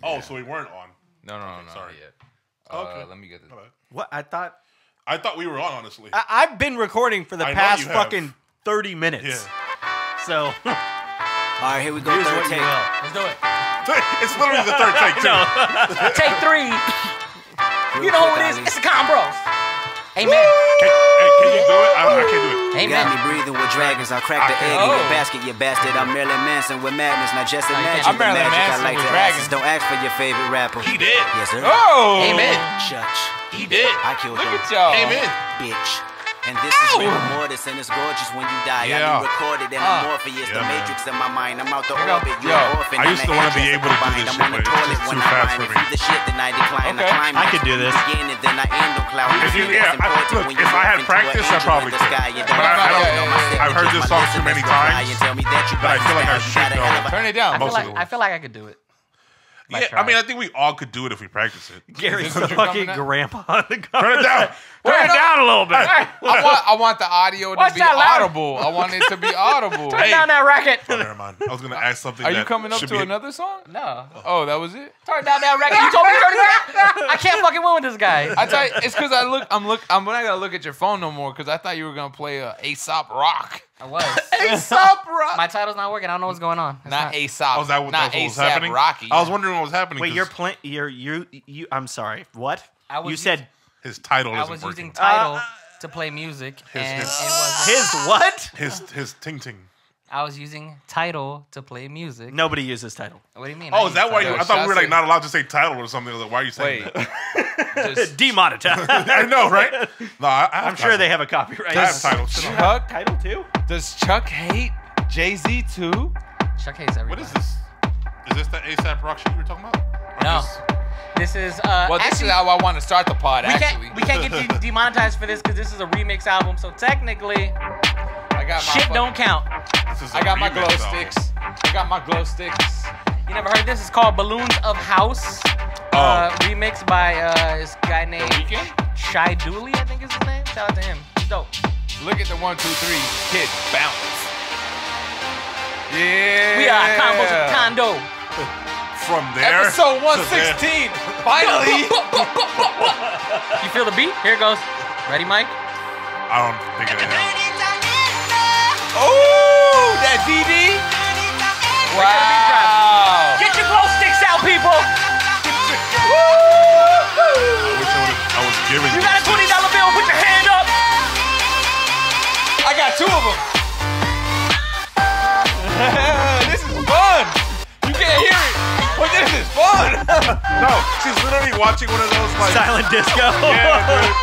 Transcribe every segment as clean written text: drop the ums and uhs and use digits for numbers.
Oh, so we weren't on. No. Sorry. Yet. Okay. Let me get this. What? I thought we were on, honestly. I've been recording for the past fucking 30 minutes. Yeah. So. All right, here we go. Here's Third what you take. will. Let's do it. It's literally the third take, too. Take 3. You know who it is? It's the Conbros. Amen. Can you do it? I can't do it. You got me breathing with dragons. I'll crack the egg in your basket, you bastard. I'm Marilyn Manson with madness. Now just imagine I'm the Marilyn magic Manson I like with to dragons. ask. Don't ask for your favorite rapper. He did. Yes, sir. Oh! Amen. Church. He did. I killed Look him. at y'all. Amen. Bitch. And this is rigor mortis, and it's gorgeous when you die. Yeah. I be recorded in Morpheus, the matrix in my mind. I'm out the orbit, you Yo. an orphan. I used to want to be able to do this I'm shit, on the but toilet it's too when I fast rhyme. for If me. you the shit, then I decline. Okay. I climb. I could do this. Begin and then I end on cloud. If I had practice, I probably could. But I've heard this song too many times that I feel like I should know. Turn it down. I feel like I could do it. Yeah, I mean, I think we all could do it if we practice it. Gary's Is the this what you're fucking coming at? grandpa on the cover. Turn it down. Turn it down a little bit. I want the audio to Watch be that loud. audible. I want it to be audible. Turn down that racket. Oh, never mind. I was going to ask something. Are you that coming up should to be- another song? No. Oh, that was it. Turn down that racket. You told me to turn it down. I can't fucking win with this guy. I tell you, it's because I'm not gonna look at your phone no more because I thought you were gonna play Aesop Rock. I was. Aesop Rock. My title's not working. I don't know what's going on. It's Not Aesop. Oh, is that what, not that's what was ASAP happening? Rocky. I was wondering what was happening. Wait, 'cause you're playing. You. I'm sorry. What? I was You said his title I isn't was working. using title to play music, and it was. his what? His ting ting. I was using title to play music. Nobody uses title. What do you mean? Oh, is that why you? Yo, I thought we were shots like not allowed to say title or something. I was like, why are you saying Wait. that? Just Demonetized. I know, right? No, I'm sure they have a copyright. I have title. Shut up. Chuck. Title too. Does Chuck hate Jay-Z too? Chuck hates everybody. What is this? Is this the ASAP Rock shit you were talking about? Or No. just- This is Well, this actually, is how I want to start the pod. Actually, we can't get demonetized for this because this is a remix album. So technically, I got my shit don't count. this is a I got my remix glow album. sticks. I got my glow sticks. You never heard this? It's called Balloons of House. Remixed by this guy named Weekend? Shy Dooley, I think is his name. Shout out to him. He's dope. Look at the 1, 2, 3 hit bounce. Yeah. We are Conbros of Condo. From there. Episode to 116. Finally. You feel the beat? Here it goes. Ready, Mike? I don't think I am. Oh, that DD. Wow. Get your glow sticks out, people. I wish I was giving You got a $20 bill? Put your hand up. I got 2 of them. This is fun. You can't hear it, but this is fun. No, she's literally watching one of those like Silent disco. Yeah, dude.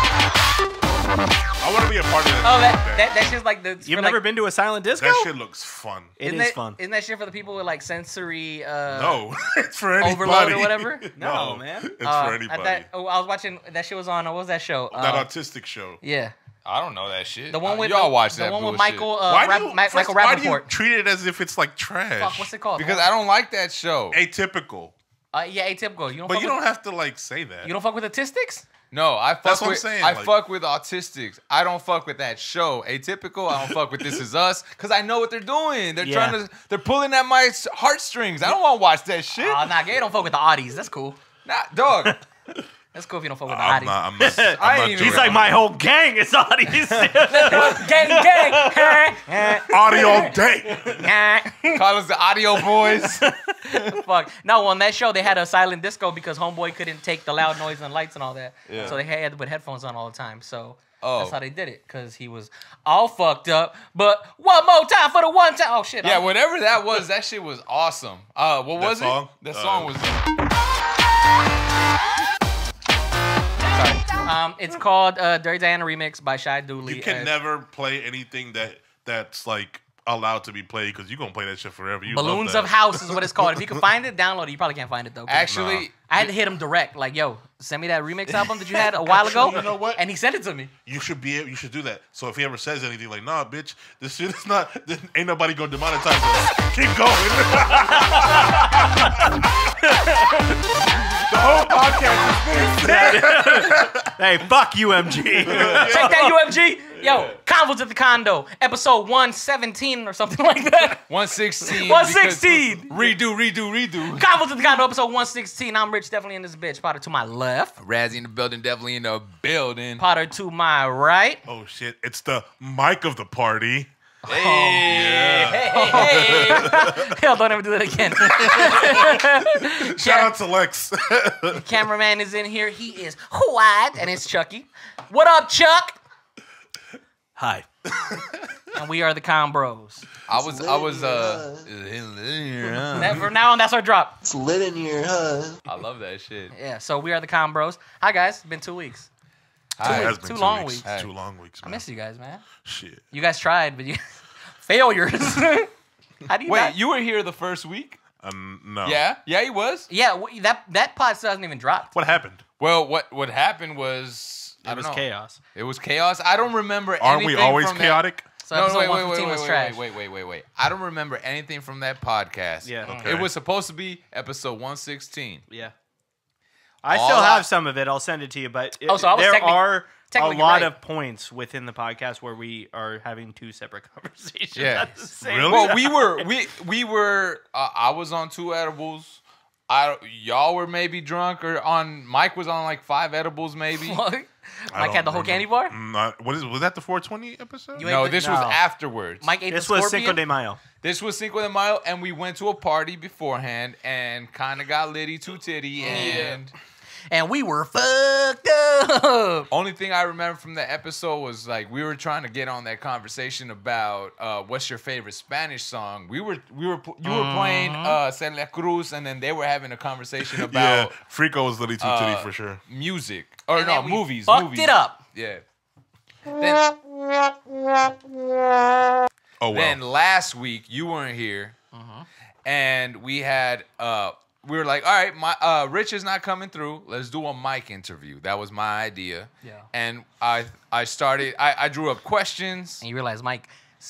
I want to be a part of that. Oh, that shit's like the. You've never been to a silent disco? That shit looks fun. It Isn't is that, fun. Isn't that shit for the people with like sensory? No, it's for anybody. Overload or whatever? No, man. It's for anybody. I was watching that shit was on. What was that show? That autistic show. Yeah, I don't know that shit. the one with y'all watch the that one with bullshit. Michael. Michael why do you Rappaport. treat it as if it's like trash? Fuck, what's it called? Because I don't like that show. Atypical. Yeah, atypical. You don't. But fuck you with, don't have to like say that. You don't fuck with statistics. No, I fuck That's what I'm with. saying, I like- fuck with autistics. I don't fuck with that show. Atypical. I don't fuck with This Is Us because I know what they're doing. They're Yeah. trying to. They're pulling at my heartstrings. I don't want to watch that shit. Oh, nah, gay don't fuck with the oddies. That's cool. Nah, dog. That's cool if you don't fuck with the I'm oddies. not. I'm not. I I'm ain't not even- doing He's like, it. my whole gang is audience. gang. audio day. Call us the Audio Boys. Fuck. No, on that show they had a silent disco because homeboy couldn't take the loud noise and lights and all that. Yeah. So they had to put headphones on all the time. So Oh. that's how they did it because he was all fucked up. But one more time for the one time. Oh shit. Yeah, whatever that was, that shit was awesome. What was song? it? That song was. It's called Dirty Diana Remix by Shy Dooley. You can never play anything that's like allowed to be played because you're gonna play that shit forever. You love Balloons that. of House is what it's called. If you can find it, download it. You probably can't find it though. 'cause Actually, I had to hit him direct. Like, yo, send me that remix album that you had a while ago. You know what? And he sent it to me. You should do that. So if he ever says anything like, "Nah, bitch, this shit is not," then ain't nobody gonna demonetize it. Keep going. The whole podcast is this. Hey, fuck UMG. Take that, UMG. Yo, Convos at the Condo, episode 117 or something like that. 116. 116. Redo. Convos at the Condo, episode 116. I'm Rich, definitely in this bitch. Potter to my left. Razzie in the building, definitely in the building. Potter to my right. Oh shit! It's the mic of the party. Hey. Hey. Hell, don't ever do that again. Shout out to Lex. Cameraman is in here. He is white, and it's Chucky. What up, Chuck? Hi. And we are the Conbros. I was From now on, that's our drop. It's lit in here, huh? I love that shit. Yeah, so we are the Conbros. Hi, guys. It's been 2 weeks. It has been Two 2 long weeks. weeks. 2 long weeks. I Man. miss you guys, man. Shit. You guys tried, but you failures. How do you Wait, not? you were here the first week? No. Yeah, he was. Yeah, that pod still hasn't even dropped. What happened? Well, what happened was It was chaos. It was chaos. I don't remember. Aren't we anything always from chaotic? So episode wait, 115 was trash. Wait. I don't remember anything from that podcast. Yeah. Okay. It was supposed to be episode 116. Yeah. I All still I- have some of it. I'll send it to you. But Oh, so I was there technic- are a technically lot right. of points within the podcast where we are having two separate conversations Yeah. at the same Really? Well, we were. I was on 2 edibles. Y'all were maybe drunk, or Mike was on like 5 edibles, maybe. What? I Mike don't had the whole candy bar? remember. Was that the 420 episode? You No, ate the- this was No. afterwards. Mike ate This the was scorpion? Cinco de Mayo. This was Cinco de Mayo, and we went to a party beforehand and kind of got litty to titty. And And we were fucked up. only thing I remember from the episode was like we were trying to get on that conversation about what's your favorite Spanish song. You were playing Celia Cruz, and then they were having a conversation Yeah. about Frico was litty too titty for sure. music or And no then we movies. Fucked movies. it up. Yeah. Then, Oh well. then last week you weren't here, and we had we were like, all right, my Rich is not coming through. Let's do a mic interview. That was my idea. Yeah. And I drew up questions. And you realize Mike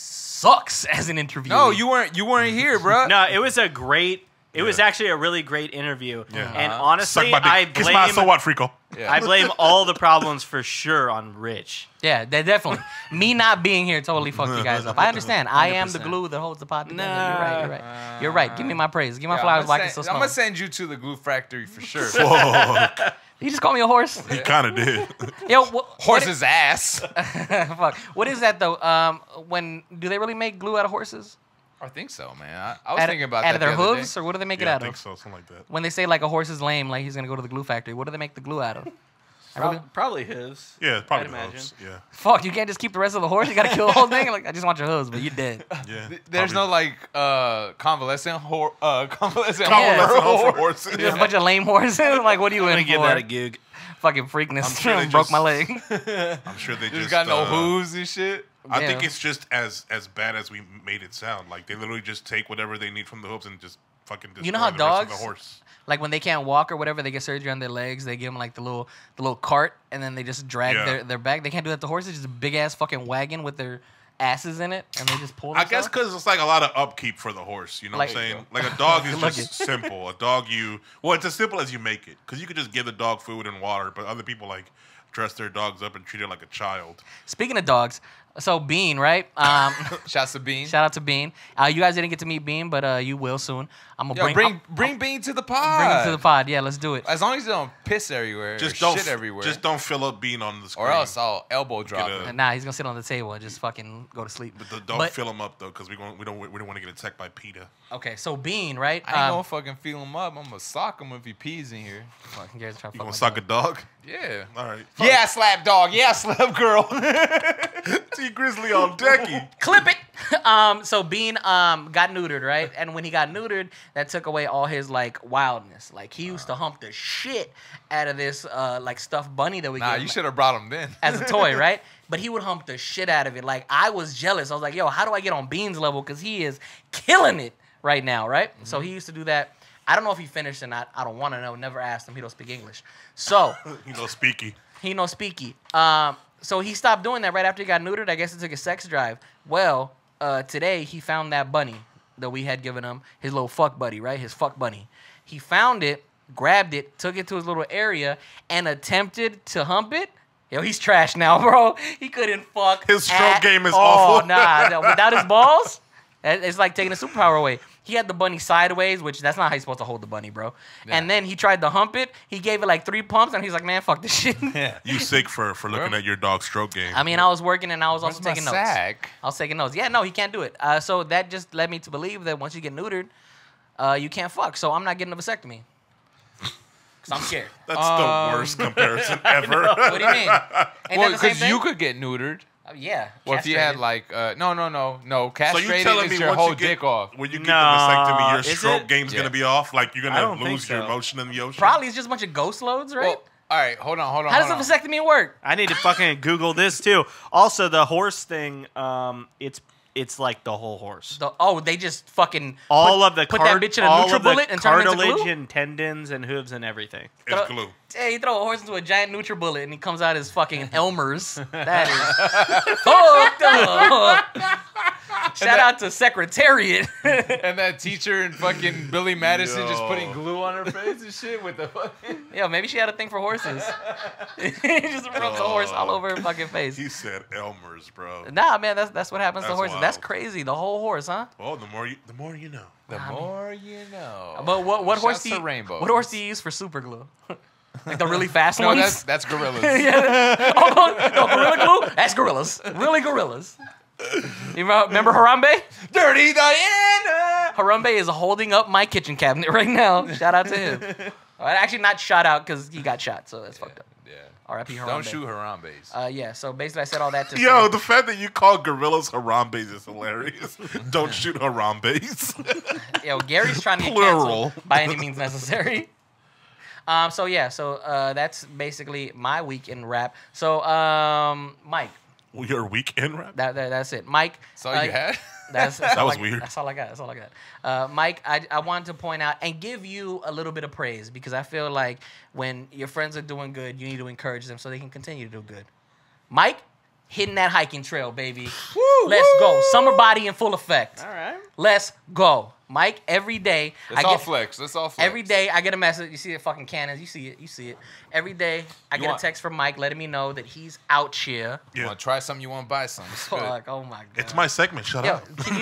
sucks as an interviewer. No, you weren't here, bro. No, it was a great. It was Yeah. actually a really great interview. Yeah. And Suck honestly, my dick. I Kiss my so blame what, Frico? Yeah. I blame all the problems for sure on Rich. Yeah, definitely. Me not being here totally fucked you guys up. I understand. I am the 100%. glue that holds the pod together. Nah. You're right. You're right. Give me my praise. Give my Yeah, flowers while I I'm can still gonna smell. send you to the glue factory for sure. Fuck. You just call me a horse? He kind of did. Yo, Horse's ass. Fuck. What is that though? When do they really make glue out of horses? I think so, man. I was thinking about out that of their the other hooves, day. or what do they make Yeah, it I out think of? so. Something like that. When they say like a horse is lame, like he's gonna go to the glue factory, what do they make the glue out of? Probably his. Yeah, it's probably I'd imagine. those. Yeah. Fuck, you can't just keep the rest of the horse. You gotta kill the whole thing. Like I just want your hooves, but you dead. Yeah. There's no like convalescent convalescent Yeah. horse. horses. Just a bunch of lame horses. Like what are you I'm in gonna give for? that a gig. Fucking freakness. I'm sure they Broke just- my leg. I'm sure they Just just got no hooves and shit. I Yeah. think it's just as bad as we made it sound. Like they literally just take whatever they need from the hooves and just fucking destroy You know how the rest of dogs- the horse. Like when they can't walk or whatever, they get surgery on their legs. They give them like the little cart, and then they just drag Yeah. their back. They can't do that to horses. Just a big ass fucking wagon with their asses in it, and they just pull. I guess themselves. because it's like a lot of upkeep for the horse. You know what I'm Like- saying? Like a dog is Look just simple. A dog it's as simple as you make it. Because you could just give the dog food and water, but other people like dress their dogs up and treat it like a child. Speaking of dogs, so Bean, right? Shouts to Bean. Shout out to Bean. You guys didn't get to meet Bean, but you will soon. I'm gonna Yo, bring Bean to the pod. bring him to the pod. Yeah, let's do it. As long as you don't piss everywhere, Just or don't shit everywhere, Just don't fill up Bean on the screen. or else I'll elbow drop Get a- him. Nah, he's gonna sit on the table and just fucking go to sleep. But don't fill him up though, because we don't want to get attacked by PETA. Okay, so Bean, right? I ain't gonna fucking feel him up. I'm gonna sock him if he pees in here. fucking Gary's trying to You fuck gonna my suck a dog. dog? Yeah. All right. Yeah, I slap dog. Yeah, I slap girl. T Grizzly on decky. Clip it. So Bean got neutered, right? And when he got neutered, that took away all his like wildness. Like he used to hump the shit out of this like stuffed bunny that we Nah, gave you him should have brought him then. as a toy, right? But he would hump the shit out of it. Like I was jealous. I was like, yo, how do I get on Bean's level? Because he is killing it right now, right? So he used to do that. I don't know if he finished or not. I don't want to know. Never asked him. He don't speak English. So You know, speaky. he no speaky. So he stopped doing that right after he got neutered. I guess it took a sex drive. Well, today he found that bunny that we had given him, his little fuck buddy, right? His fuck bunny. He found it, grabbed it, took it to his little area, and attempted to hump it. Yo, he's trash now, bro. He couldn't fuck. His stroke game is all. awful. Nah, without his balls, it's like taking a superpower away. He had the bunny sideways, which that's not how you're supposed to hold the bunny, bro. Yeah. And then he tried to hump it. He gave it like 3 pumps, and he's like, man, fuck this shit. Yeah. You sick for looking at your dog's stroke game. I mean, I was working, and I was also taking notes. Sack? I was taking notes. Yeah, no, he can't do it. So that just led me to believe that once you get neutered, you can't fuck. So I'm not getting a vasectomy. Because I'm scared. That's the worst comparison ever. What do you mean? Well, because you could get neutered. Yeah. Well, if you had like, no, castrated is your whole dick off. When you get the vasectomy, your stroke it? game's going to be off? Like, you're going to lose your so. motion in the ocean? Probably it's just a bunch of ghost loads, right? Well, all right, hold on. How does a vasectomy work? I need to fucking Google this too. Also, the horse thing, it's like the whole horse. They just fucking All put that bitch in a NutriBullet and turn it into cartilage glue? and tendons and hooves and everything. It's glue. Hey, you throw a horse into a giant NutriBullet and he comes out as fucking Elmer's. That is fucked up. Shout out to Secretariat. And that teacher and fucking Billy Madison just putting glue on her face and shit with the fucking... Yo, maybe she had a thing for horses. He just rubbed the horse all over her fucking face. He said Elmer's, bro. Nah, man, that's what happens to That's horses. wild. That's crazy. The whole horse, huh? Well, the more you know. The more you know. But what horse Shouts do to you? rainbows. What horse do you use for super glue? Like the really fast No, ones? that's gorillas. Oh, no, Gorilla Glue? That's gorillas. Really gorillas. You remember Harambe? Dirty Diana! Harambe is holding up my kitchen cabinet right now. Shout out to him. Actually, not shot out because he got shot, so that's fucked up. Yeah. R.I.P. Harambe. Don't shoot Harambes. Yeah, so basically I said all that to Yo, say... the fact that you call gorillas Harambes is hilarious. Don't shoot Harambes. Yo, Gary's trying to get Plural. canceled by any means necessary. So that's basically my week in rap. So, Mike. Your weekend rap? That's it. Mike. That's all you had? That was weird. That's all I got. Mike, I wanted to point out and give you a little bit of praise because I feel like when your friends are doing good, you need to encourage them so they can continue to do good. Mike, hitting that hiking trail, baby. Woo, Let's go. Summer body in full effect. All right. Let's go. Mike, every day. Let's all flex. Every day I get a message. You see it fucking cannons. You see it. Every day I get a text from Mike letting me know that he's out here. You want to try something, you want to buy something. It's good. Fuck, oh my God. It's my segment. Shut up. Can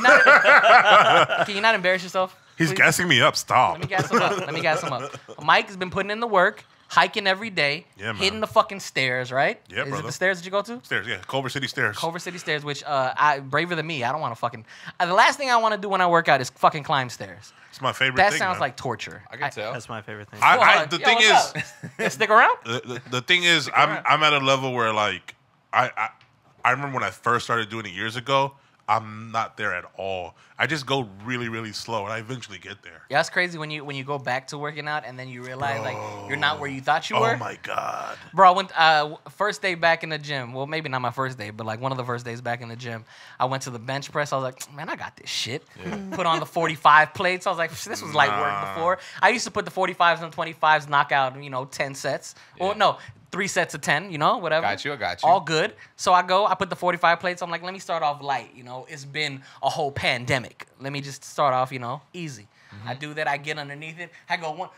you not embarrass yourself? He's Please? gassing me up. Stop. Let me gas him up. Mike has been putting in the work, hiking every day, Yeah, man. hitting the fucking stairs, right? Yeah, Is brother. it the stairs that you go to? Stairs, yeah. Culver City Stairs. Culver City Stairs, which braver than me. I don't want to fucking... the last thing I want to do when I work out is fucking climb stairs. It's my favorite That thing. sounds man. like torture. I can tell. That's my favorite thing. The thing is, Yeah, stick around? the thing is, I'm at a level where like I remember when I first started doing it years ago. I'm not there at all. I just go really, really slow, and I eventually get there. Yeah, it's crazy when you go back to working out and then you realize like you're not where you thought you were. Oh my God, Bro, I went first day back in the gym. Well, maybe not my first day, but like one of the first days back in the gym. I went to the bench press. I was like, man, I got this shit. Put on the 45 plates. I was like, this was light work before. I used to put the 45s and 25s, knock out 10 sets. Yeah. Well, no, 3 sets of 10. Whatever. I got you. All good. So I put the 45 plates. I'm like, let me start off light. It's been a whole pandemic. Let me just start off, easy. I do that. I get underneath it. I go one.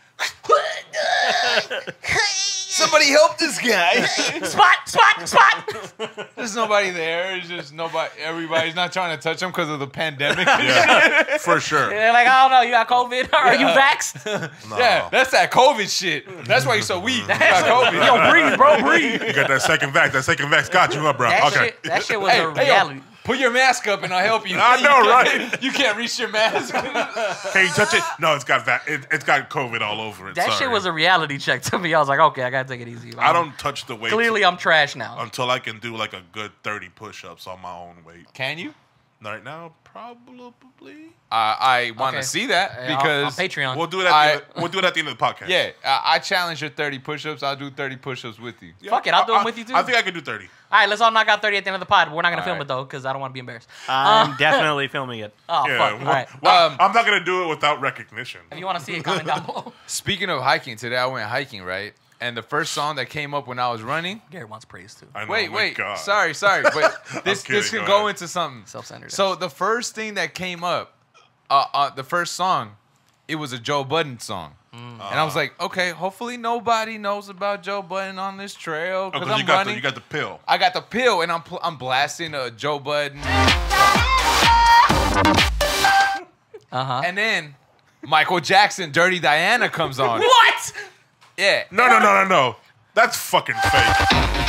Somebody help this guy. Spot. There's nobody there. It's just nobody. Everybody's not trying to touch him because of the pandemic. yeah, for sure. They're like, I don't know. You got COVID? Are you vaxxed? No. Yeah, that's that COVID shit. That's why you're so weak. You got COVID. Yo, breathe, bro, breathe. You got that second vax. That second vax got you up, bro. That shit was a Hey, reality. yo, put your mask up and I'll help you. I know, right? You can't reach your mask. Can you touch it? No, it's got it's got COVID all over it. That Sorry. shit was a reality check to me. I was like, okay, I gotta take it easy. I don't touch the weight. Clearly, I'm trash now. Until I can do like a good 30 push-ups on my own weight. Can you? Right now, probably. I want to Okay. see that On because Patreon. We'll do it at the end of the podcast. yeah, I challenge your 30 push-ups. I'll do 30 push-ups with you. Yeah, Fuck it, I'll do them with you too. I think I could do 30. All right, let's all knock out 30 at the end of the pod. We're not gonna All film right. it though, because I don't want to be embarrassed. I'm definitely filming it. Oh Yeah, fuck! All right. well, I'm not gonna do it without recognition. If you want to see it, comment down below. Speaking of hiking, today I went hiking, right? And the first song that came up when I was running. Gary wants praise too. I know, Wait, my wait. God. Sorry. But this kidding, could go go ahead. into something. Self-centered. So the first thing that came up, the first song, it was a Joe Budden song. And I was like, okay, hopefully nobody knows about Joe Budden on this trail because I'm running. You got the pill. I got the pill, and I'm blasting Joe Budden. And then Michael Jackson, Dirty Diana comes on. What? Yeah. No. That's fucking fake.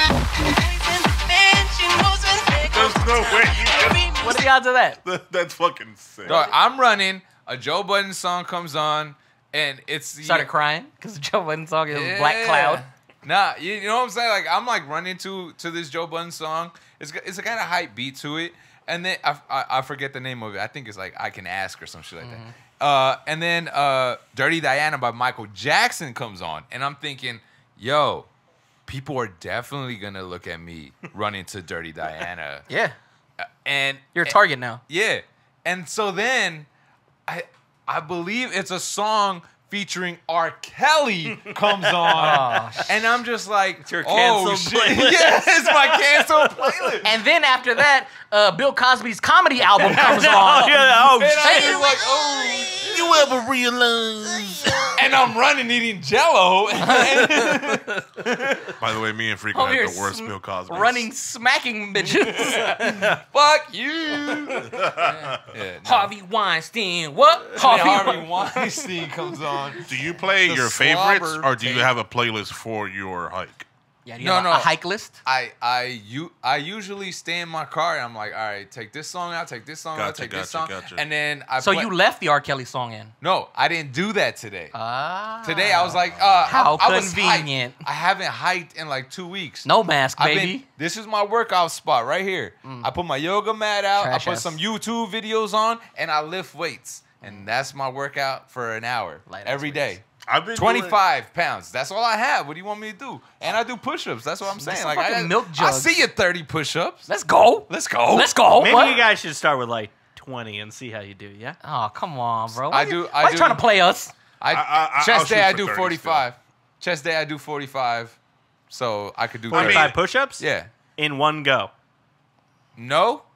There's no way you can. What are the odds of that? That's fucking sick. Dog, I'm running. A Joe Budden song comes on, and it's Started crying because the Joe Budden song is Black Cloud. Nah, you know what I'm saying? Like I'm like running to this Joe Budden song. It's a kind of hype beat to it, and then I forget the name of it. I think it's like I Can Ask or some shit like that. And then Dirty Diana by Michael Jackson comes on, and I'm thinking, yo, people are definitely gonna look at me running to Dirty Diana. Yeah. And You're a target now. Yeah. And so then I believe it's a song featuring R. Kelly comes on. And I'm just like, it's your oh canceled shit. playlist. Yeah, it's my canceled playlist. And then after that, Bill Cosby's comedy album comes on. Oh, And I'm shit. just like, oh. You ever realize? And I'm running eating Jello. By the way, me and Freak Over had here the worst Bill Cosby. running, smacking bitches. Fuck you. Yeah, no. Harvey Weinstein. What? And then Harvey Harvey Weinstein comes on. Do you play The your favorites, slobber or do you tape. have a playlist for your hike? Yeah, do you have a hike list? I usually stay in my car and I'm like, all right, take this song out, take this song out, take this song, and then So you left the R. Kelly song in? No, I didn't do that today. Ah. Today I was like, how I was convenient. hyped. I haven't hiked in like 2 weeks. No mask, baby. This is my workout spot right here. I put my yoga mat out. Trash I put ass. some YouTube videos on, and I lift weights, and that's my workout for an hour Light ass every day. I've been 25 pounds. That's all I have. What do you want me to do? And I do push-ups. That's what I'm saying. some Like fucking milk I jugs. see you 30 push-ups. Let's go. Let's go. Let's go. Maybe What? you guys should start with like 20 and see how you do, yeah? Oh, come on, bro. I Why do- you- I why you do- trying to play us? I'll Chest shoot day I for do 30 45. Chest day I do 45. So I could do 45 30. push-ups? Yeah. In one go. No.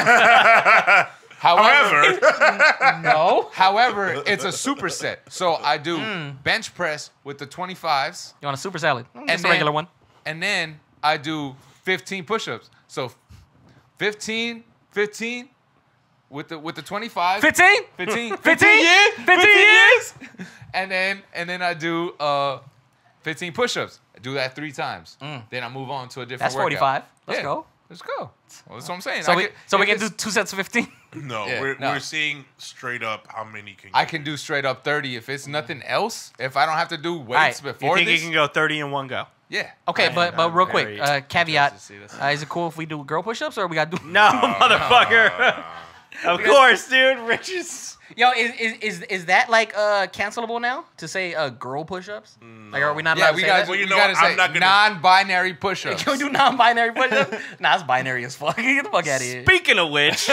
However, No. however, it's a superset. So I do bench press with the 25s, You want a super salad? Just a then- regular one. and then I do 15 push-ups. So 15 with the 25s. 15? 15 15 years. 15 years? And then I do 15 push-ups. I do that 3 times. Then I move on to a different That's workout. 45. Let's Yeah. go. Let's go. Well, that's what I'm saying. So we if can do it's- 2 sets of 15? No, Yeah, we're, no. we're seeing straight up how many can I can do straight up 30 if it's nothing else. If I don't have to do weights right. You before think this. you can go 30 in one go? Yeah. Okay, but I'm real very quick, caveat. interested to see this. Is it cool if we do girl push-ups or we got to do... No, motherfucker. Of course, dude. Rich is... Yo, is that like cancelable now to say girl push-ups? Like, are we not allowed Yeah, to we say got that? Well, you we know, gotta say I'm not gonna- non-binary push-ups. Can we do non-binary push-ups? Nah, it's binary as fuck. Get the fuck out of here. Speaking of which,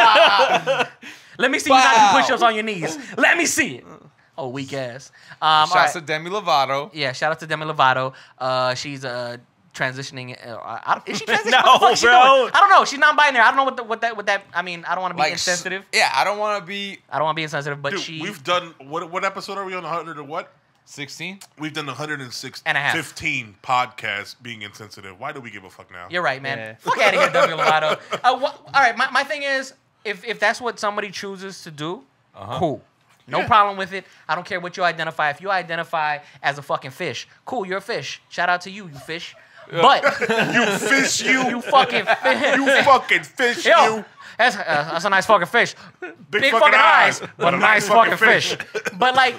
Let me see you not Wow. do push-ups on your knees. Let me see it. Oh, weak ass. All Shouts right. to Demi Lovato. Yeah, shout out to Demi Lovato. She's transitioning. Is she transitioning? No, What the fuck is she bro. doing? I don't know. She's non-binary. I don't know what that. I mean, I don't want to be Like insensitive. Yeah, I don't want to be I don't want to be insensitive, but Dude, she. we've done what episode are we on? 100 or what? 16. We've done 106 And a half. 15 podcasts being insensitive. Why do we give a fuck now? You're right, man. Yeah. Fuck out of here, Demi Lovato. All right, my thing is, if that's what somebody chooses to do, cool. No problem with it. I don't care what you identify. If you identify as a fucking fish, cool, you're a fish. Shout out to you, you fish. But You fish, you fucking fish. you fucking fish, Yo, you. that's a nice fucking fish. Big fucking fucking eyes, eyes, but a nice fucking fish. But like,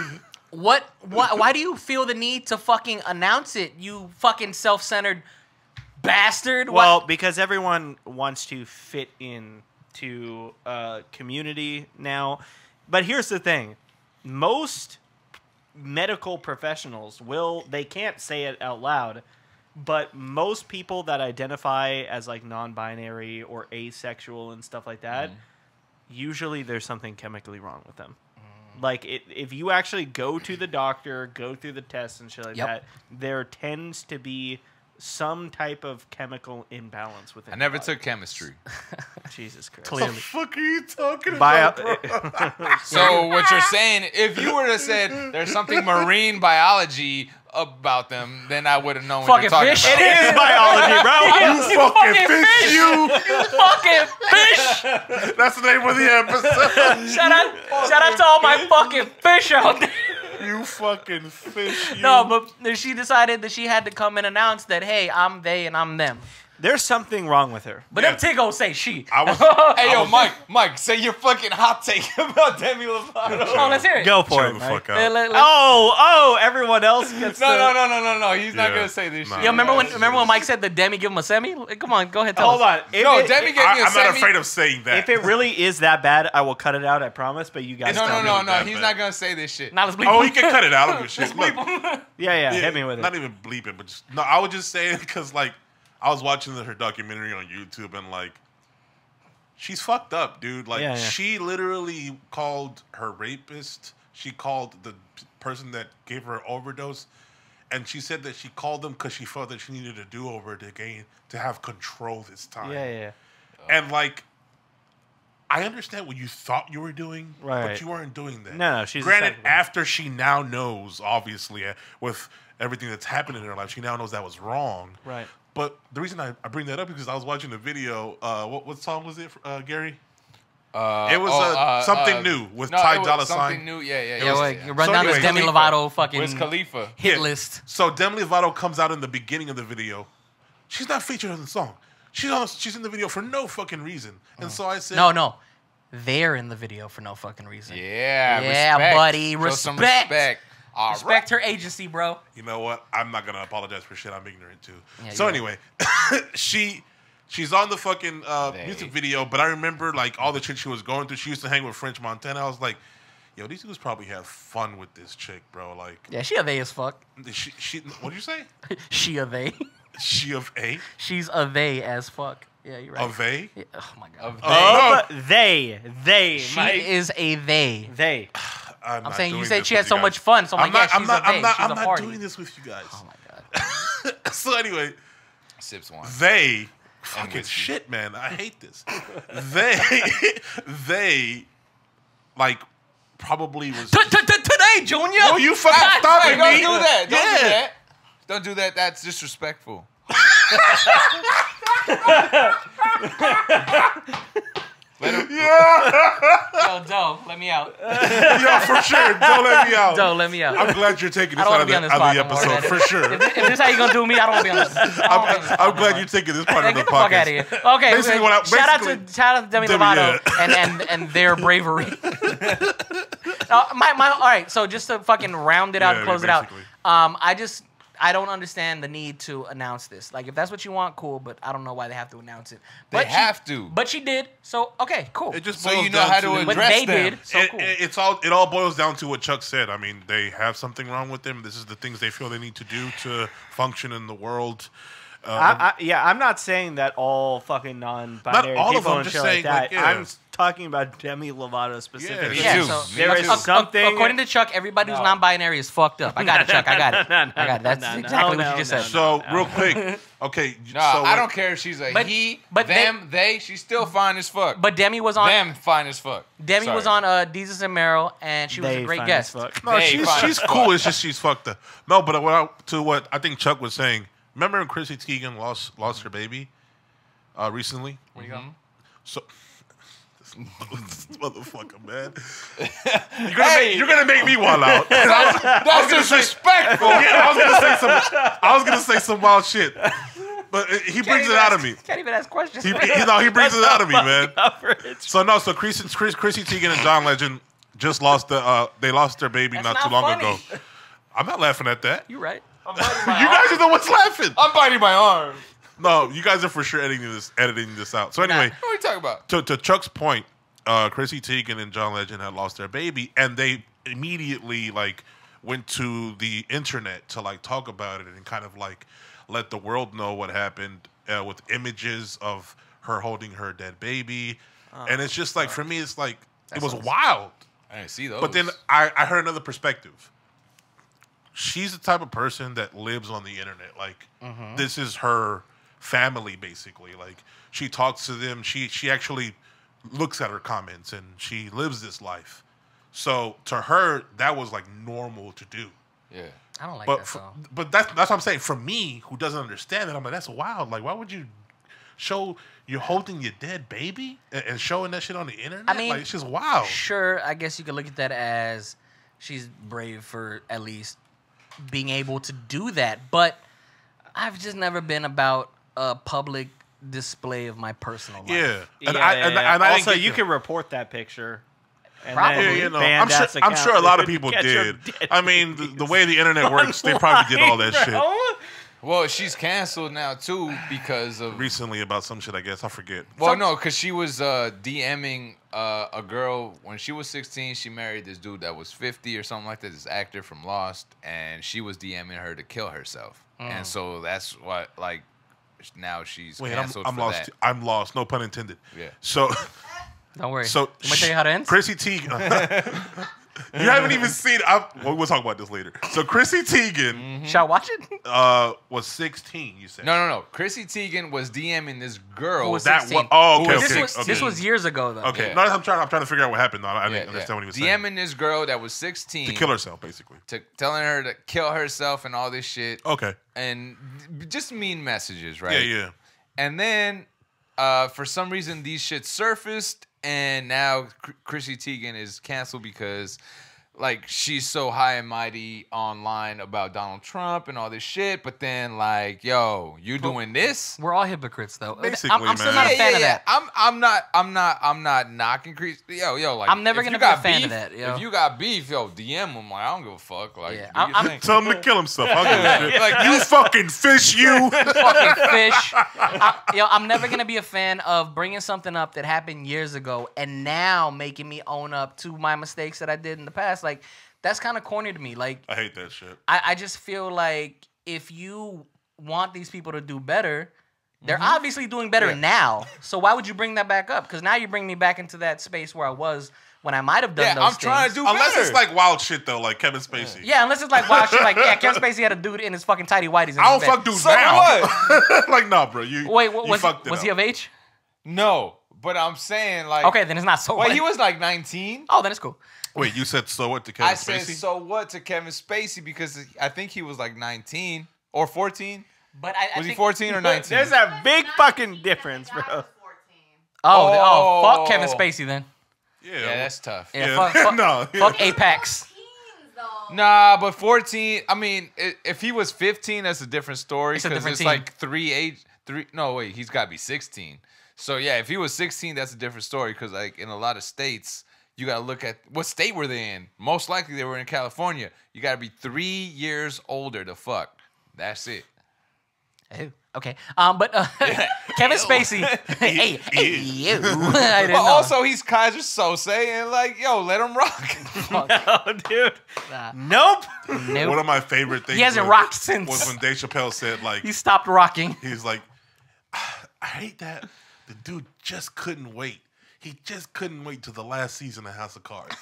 why do you feel the need to fucking announce it, you fucking self-centered bastard? well, because everyone wants to fit in to a community now. But here's the thing. Most medical professionals they can't say it out loud, but most people that identify as like non-binary or asexual and stuff like that, usually there's something chemically wrong with them. Like, if you actually go to the doctor, go through the tests and shit like Yep. that, there tends to be some type of chemical imbalance within. I never your body. took chemistry. Jesus Christ. Clearly. What the fuck are you talking Bio- about, bro? So what you're saying, if you were to said there's something marine biology about them, then I would have known what Fucking you're talking fish. about. It is biology, bro. You fucking fish, you. Fucking fish. That's the name of the episode. Shout out to all my fucking fish out there. You fucking fish, you. No, but she decided that she had to come and announce that, hey, I'm they and I'm them. There's something wrong with her. But Yeah. them Tigos say she. I was. Hey, yo, Mike, say your fucking hot take about Demi Lovato. Oh, let's hear it. Go for Chill it. the Mike. fuck out. Oh, everyone else gets No. He's not Yeah. gonna say this Nah. shit. Yo, remember when Mike said that Demi give him a semi? Come on, go ahead, tell Hold us. on. If No, it- Demi gave me a I'm semi. not afraid of saying that. If it really is that bad, I will cut it out, I promise, but you guys No. tell me. that He's bad. not gonna say this shit. Now let's bleep. Oh, he can cut it out of your shit. Look, Yeah, hit me with it. Not even bleeping, but just no. I would just say it because like I was watching her documentary on YouTube and like she's fucked up, dude. Like Yeah. she literally called her rapist. She called the person that gave her an overdose, and she said that she called them because she felt that she needed a do-over to have control this time. Yeah. And like. I understand what you thought you were doing, Right. but you weren't doing that. No, she's a granted psychopath. after she now knows, obviously, with everything that's happened in her life, she now knows that was wrong. Right. But the reason I bring that up is because I was watching the video. What song was it, Gary? It was something new with Ty Dolla Something Sign. new, yeah. Yeah, was- wait, run So down this anyway, Demi Khalifa. Lovato fucking Wiz Khalifa. hit Yeah. list. So Demi Lovato comes out in the beginning of the video. She's not featured in the song. She's in the video for no fucking reason. And so I said, No. They're in the video for no fucking reason. Yeah, Yeah, buddy, Show some respect. respect. All Respect her agency, bro. you know what? I'm not gonna apologize for shit. I'm ignorant too. Yeah, So you're anyway, she's on the fucking music video. But I remember like all the shit she was going through. She used to hang with French Montana. I was like, yo, these dudes probably have fun with this chick, bro. Like, Yeah, she a they as fuck. she what did you say? She a they. She of a She's a they as fuck. Yeah, you're right. of a. Yeah, oh my god. They, She Mike. is a they. They. I'm I'm not saying you doing said this she with had you so guys. much fun. So I'm like, yeah, she's a they. She's I'm a not party. doing this with you guys. Oh my god. So anyway, Sips one. they fucking whiskey. shit, man. I hate this. they like probably was. Today, Junior. Oh, you fucking Hey, stopping don't me. do that. Don't do Yeah. that. Don't do that. That's disrespectful. Yo, Doe, let me out. Yeah, for sure. Don't let me out. Doe, let me out. I'm glad you're taking I this don't out want of to be on the, this out of spot the no more, episode, man. for sure. If this how you gonna do me, I don't want to be on this. I'm glad you're taking this part of the Get the fuck out of podcast. here. Okay, Basically what shout out to Demi Demi, Lovato and their bravery. All right, so just to fucking round it out and Yeah, close it out. basically. I don't understand the need to announce this. Like, if that's what you want, cool. But I don't know why they have to announce it. They But have to. But she did. So okay, cool. It just So boils you know down how to But address they them. did. So cool. It all boils down to what Chuck said. I mean, they have something wrong with them. This is the things they feel they need to do to function in the world. I'm not saying that all fucking non-binary Not all of people them, and just shit saying, like that. like, yeah. I'm talking about Demi Lovato specifically. Me Yeah, too. so Me There too. is something. According to Chuck, everybody who's No. non-binary is fucked up. I got it, Chuck. I got it. I got it. That's no, exactly what no, you just no, said. So real quick, okay. No, so I don't care if she's a But- he, but them, they. She's still fine as fuck. But Demi was on. them fine as fuck. Demi was Sorry. on Jesus and Meryl, and she was They a great fine guest. as fuck. No, They she's fine as cool. fuck. It's just she's fucked up. No, but what I think Chuck was saying. Remember when Chrissy Teigen lost her baby recently? Where you go? So this motherfucker, man, you're gonna make me wild out. That's disrespectful. Yeah, I was gonna say some wild shit, but he brings it out of me. Can't even ask questions. He brings it out of me, man. So Chrissy Teigen and John Legend just lost they lost their baby That's not not too long funny. ago. I'm not laughing at that. You right? You guys are the ones laughing. I'm biting my arm. No, you guys are for sure editing this out. So anyway, What are we talking about? to Chuck's point, Chrissy Teigen and John Legend had lost their baby, and they immediately like went to the internet to like talk about it and kind of like let the world know what happened with images of her holding her dead baby, and it's just like for me, it's like it was wild. I didn't see those. But then I heard another perspective. she's the type of person that lives on the internet. Like, this is her family, basically. Like, she talks to them. She actually looks at her comments, and she lives this life. So to her, that was like normal to do. Yeah. I don't like But that song. but that's what I'm saying. For me, who doesn't understand it, I'm like, that's wild. Like, why would you show you're holding your dead baby and showing that shit on the internet? I mean, like, it's just wild. Sure, I guess you could look at that as she's brave for at least being able to do that. But I've just never been about a public display of my personal life. Yeah, Yeah, and I also, didn't you get can report that picture. And Probably. then Yeah, you know, ban I'm that sure a account. lot of people Get your did. dead I mean, the way the internet works, they probably did all that shit bro. Well, she's canceled now too because of recently about some shit. I guess I forget. Well, no, because she was DMing a girl when she was 16. She married this dude that was 50 or something like that, this actor from Lost, and she was DMing her to kill herself. And so that's what, like, now she's Wait, canceled I'm for lost. that. I'm lost. No pun intended. Yeah. So, Don't worry. so I'm gonna tell you how it ends. Chrissy Teigen. You haven't even seen. We'll talk about this later. So Chrissy Teigen Shall I watch it? was 16. You said No. Chrissy Teigen was DMing this girl. Who was that 16. one. Oh, okay, this okay, was okay. this was years ago though. Okay, Yeah. no, I'm trying to figure out what happened. No, I didn't understand what he was saying. DMing this girl that was 16 To kill herself, basically. telling her to kill herself and all this shit, Okay. and just mean messages, right? Yeah. And then, for some reason, these shit surfaced, and now Chrissy Teigen is canceled because, like, she's so high and mighty online about Donald Trump and all this shit. But then, like, yo, you doing this? We're all hypocrites though. Basically, I'm still man. not a fan of that. I'm not knocking Chrissy. Yo, like, I'm never if gonna you be a got fan of beef, that, yo. If you got beef, yo, DM him. Like, I don't give a fuck. Like, Yeah, do your I'm- thing. Tell him to kill himself. I'll give a shit. Like, You fucking fish, you. Fucking fish. I'm never gonna be a fan of bringing something up that happened years ago and now making me own up to my mistakes that I did in the past. Like, that's kind of corny to me. Like, I hate that shit. I just feel like if you want these people to do better, they're obviously doing better now. So why would you bring that back up? Because now you bring me back into that space where I was when I might have done those I'm things. trying to do Unless better. it's like wild shit though, like Kevin Spacey. Yeah, unless it's like wild shit. Like, yeah, Kevin Spacey had a dude in his fucking tighty whities. I don't fuck dudes So now. what? Like, nah, bro. You Wait, you was fucked it he up. of age? No, but I'm saying, like, Okay, then it's not so. Wait, what? he was like 19. Oh, then it's cool. Wait, you said so what to Kevin I said Spacey? so what to Kevin Spacey because I think he was like 19 or 14. But I Was he think, 14 or 19? There's a big fucking difference, bro. Oh, fuck Kevin Spacey then. Yeah, Yeah, that's tough. Yeah, Yeah, fuck, no, yeah. fuck Apex. Nah, but 14. I mean, if he was 15, that's a different story It's a because different it's team. like three. No, wait, he's got to be 16. So yeah, if he was 16, that's a different story because like in a lot of states, you got to look at what state were they in. Most likely they were in California. You got to be 3 years older to fuck. That's it. Ew. Okay. But Kevin Spacey. hey, you. I didn't But know. also he's Kaiser Sose and like, yo, let him rock. No, dude. Nah. Nope. Nope. One of my favorite things He hasn't was, rocked since. was when Dave Chappelle said like He stopped rocking. he's like, I hate that the dude just couldn't wait. He just couldn't wait till the last season of House of Cards.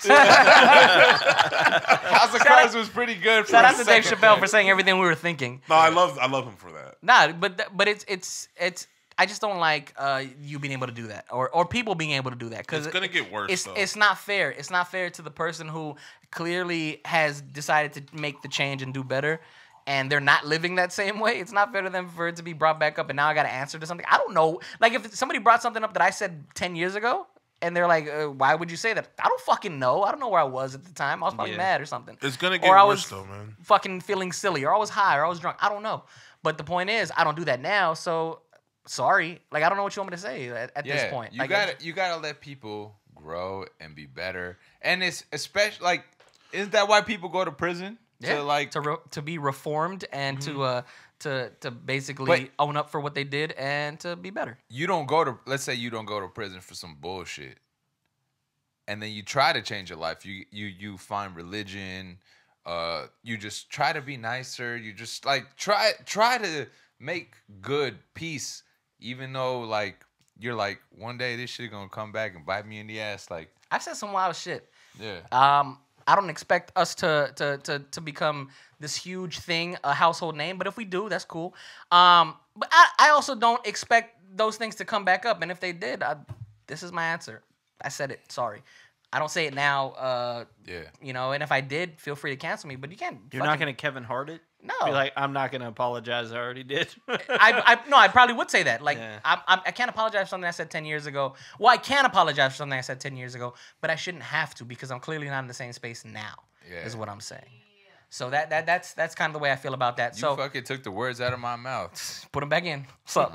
House of Cards was pretty good. For Shout a out to Dave second. Chappelle for saying everything we were thinking. No, I love him for that. Nah, but it's. I just don't like you being able to do that, or people being able to do that, because It's gonna get worse, though. It's not fair. It's not fair to the person who clearly has decided to make the change and do better, and they're not living that same way. It's not fair to them for it to be brought back up, and now I got to answer to something. I don't know. Like if somebody brought something up that I said 10 years ago, and they're like, "Why would you say that?" I don't fucking know. I don't know where I was at the time. I was probably mad or something. It's gonna get or I worse was though, man. fucking feeling silly, or I was high, or I was drunk. I don't know. But the point is, I don't do that now. So sorry. Like I don't know what you want me to say at this point. You Like, gotta let people grow and be better. And it's especially like, isn't that why people go to prison? Yeah, To like to be reformed and to basically But- own up for what they did and to be better. you don't go to, let's say you don't go to prison for some bullshit, and then you try to change your life. You find religion. You just try to be nicer. You just like try to make good peace, even though like you're like one day this shit gonna come back and bite me in the ass. Like I've said some wild shit. yeah, I don't expect us to become this huge thing, a household name. But if we do, that's cool. But I also don't expect those things to come back up. And if they did, this is my answer. I said it. Sorry. I don't say it now. You know, and if I did, feel free to cancel me. But you can't. You're not going to Kevin Hart it? No. Be like, I'm not going to apologize. I already did. I probably would say that. Like, I can't apologize for something I said 10 years ago. Well, I can apologize for something I said 10 years ago, but I shouldn't have to because I'm clearly not in the same space now. Is what I'm saying. So that's kind of the way I feel about that. You so fucking took the words out of my mouth. put them back in. What's up?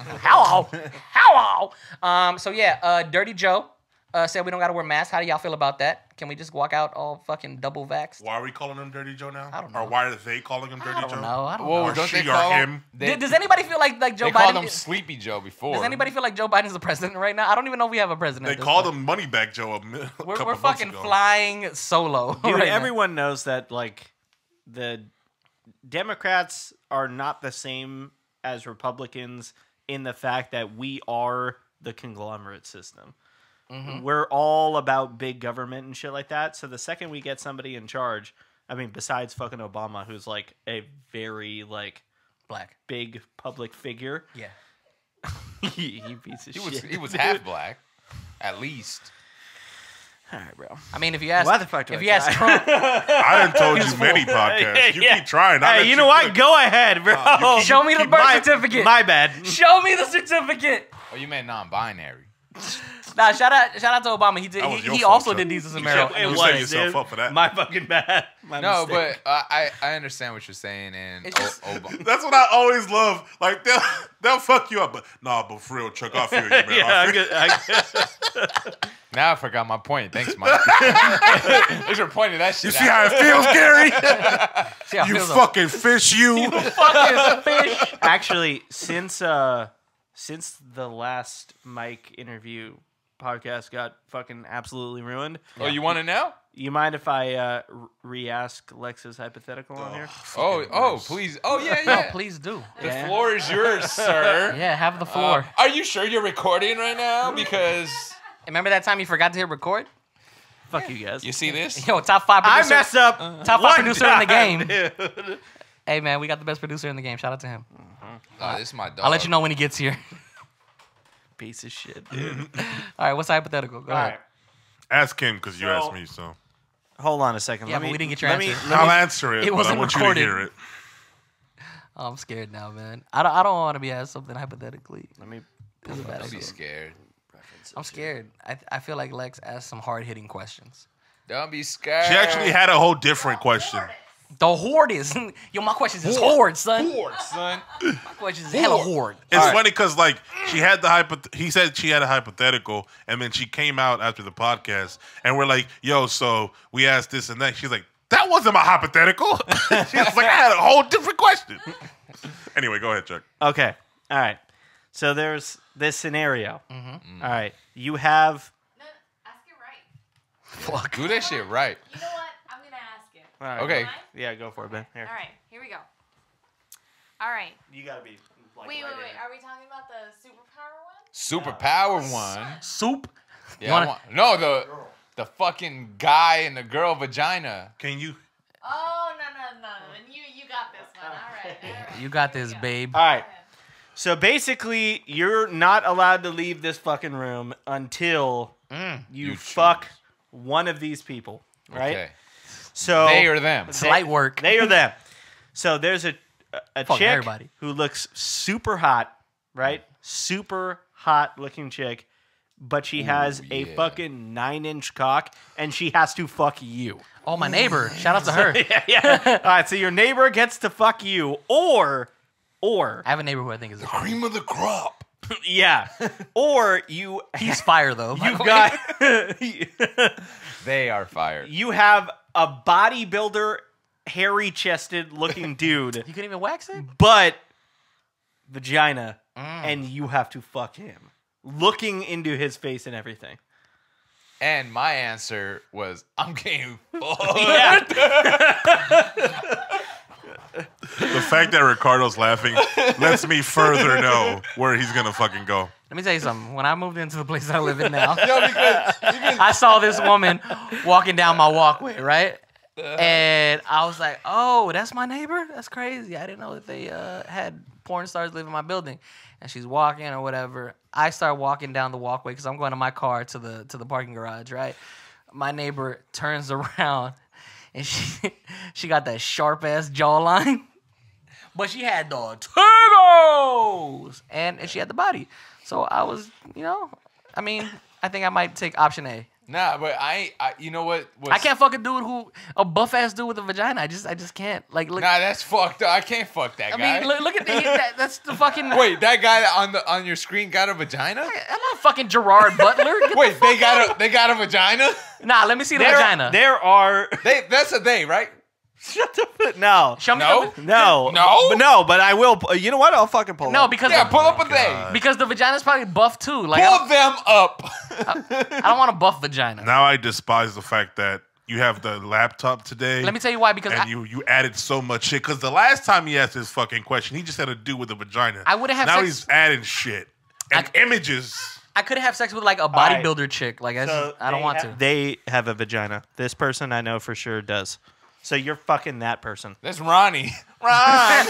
Hello. So yeah, Dirty Joe said we don't got to wear masks. How do y'all feel about that? Can we just walk out all fucking double vaxxed? Why are we calling him Dirty Joe now? I don't know. Or why are they calling him Dirty Joe? I don't know. Whoa, Or don't she they or call him? Does anybody feel like Joe They Biden? called him Sleepy Joe before. Does anybody feel like Joe Biden is the president right now? I don't even know if we have a president. They at this called point. him Moneybag Joe a couple We're months fucking ago. flying solo. Dude, right now. everyone knows that, like, the Democrats are not the same as Republicans in the fact that we are the conglomerate system. We're all about big government and shit like that. So the second we get somebody in charge, I mean, besides fucking Obama, who's like a very like black big public figure, Yeah. he piece of shit. He was half black, at least. All right, bro. I mean, if you ask, Why the fuck do if I you ask try? Trump, I done told you many podcasts. You Yeah. keep trying. I'll Hey, let you know what? click. Go ahead, bro. show me the birth certificate. My bad. Show me the certificate. Oh, you meant non-binary. Nah, shout out to Obama. He did. That was your He fault, also Chuck. did Jesus and Mary. It You was, set yourself dude. up for that. My fucking bad. My No, mistake. but I understand what you're saying, and It's just- Obama. That's what I always love. Like they'll fuck you up, but but for real, Chuck, I feel you, man. Yeah, I I feel- get, Now I forgot my point. Thanks, Mike. Thanks for pointing that You shit see out. how it feels, Gary? See how it You feels, though. fucking fish, you. fucking fish. actually, since the last Mike interview podcast got fucking absolutely ruined, Oh, you want to know? you mind if I re-ask Lex's hypothetical on here? Oh, please. Oh, yeah, No, yeah. please do. The floor is yours, sir. Yeah, have the floor. Are you sure you're recording right now? Because Remember that time you forgot to hit record? Fuck you guys. you see this? Yo, top 5 I producer. messed up. Top 5 one producer in the time, game. dude. Hey man, we got the best producer in the game. Shout out to him. Oh, this is my dog. I'll let you know when he gets here. Piece of shit, dude. All right, what's the hypothetical? Go All ahead. right. Ask him because you So- asked me. So Hold on a second. Yeah, Let but me, we didn't get your let me- answer. let I'll me- answer it. It but wasn't I want recorded. you to hear it. Oh, I'm scared now, man. I don't want to be asked something hypothetically. Let me This is a bad Don't be idea. scared. I'm scared. I feel like Lex asked some hard hitting questions. Don't be scared. She actually had a whole different question. The horde is yo. My questions is horde, son. Horde, son. My questions is hella horde. It's funny because like she had he said she had a hypothetical, and then she came out after the podcast, and we're like, "Yo, so we asked this and that." She's like, "That wasn't my hypothetical." She was like, "I had a whole different question." Anyway, go ahead, Chuck. Okay. All right. So there's this scenario. All right. You have. No, ask it right. Do that shit right. You know what? I'm gonna ask it. All right. Okay. Mine? Yeah, go for it, Ben. Here. All right, here we go. All right. You gotta be. Like, Wait. Are we talking about the superpower one? Superpower one. Soup. Yeah, You wanna- no, the fucking guy and the girl vagina. Can you? Oh no. And you got this one. All right. You got this, babe. All right. So basically, you're not allowed to leave this fucking room until you You fuck one of these people, right? Okay. So They or them. It's light work. They or them. So there's a Fuck chick everybody. who looks super hot, right? Super hot looking chick, but she has a yeah. fucking 9-inch cock, and she has to fuck you. Oh, my neighbor. Shout out to her. Yeah. All right. So your neighbor gets to fuck you, or I have a neighbor who I think is a Cream of the crop. yeah, or He's fire though. you've got They are fired. you have a bodybuilder, hairy chested looking dude, You couldn't even wax it. but vagina, and you have to fuck him, looking into his face and everything. And my answer was, I'm getting fucked. The fact that Ricardo's laughing lets me further know where he's gonna fucking go. Let me tell you something. When I moved into the place I live in now, Yo, because I saw this woman walking down my walkway, right? And I was like, oh, that's my neighbor? That's crazy. I didn't know that they had porn stars live in my building. And she's walking or whatever. I start walking down the walkway because I'm going to my car to the parking garage, right? My neighbor turns around and she got that sharp-ass jawline. But she had the turgos! And she had the body. So I was, I mean, I think I might take option A. nah, but you know what? I can't fuck a dude a buff ass dude with a vagina. I just can't. Like, look. Nah, that's fucked up. I can't fuck that guy. I mean, look at that's the fucking. Wait, that guy on your screen got a vagina? I'm not fucking Gerard Butler. Get Wait, the fuck they got a vagina? Nah, let me see the vagina. There are. That's a they, right? Shut the fuck. No. Show me No? the. No. No? But I will. You know what? I'll fucking pull No, up. because Yeah, pull up a they. because the vagina's probably buff too. Like Pull them up. I don't want a buff vagina. Now I despise the fact that you have the laptop today. Let me tell you why. Because and you added so much shit. Because the last time he asked this fucking question, he just had to do with the vagina. I wouldn't have Now sex- he's adding shit and images. I could have sex with like a right. bodybuilder chick. Like I So don't want to. They have a vagina. This person I know for sure does. So you're fucking that person. That's Ronnie. Ryan,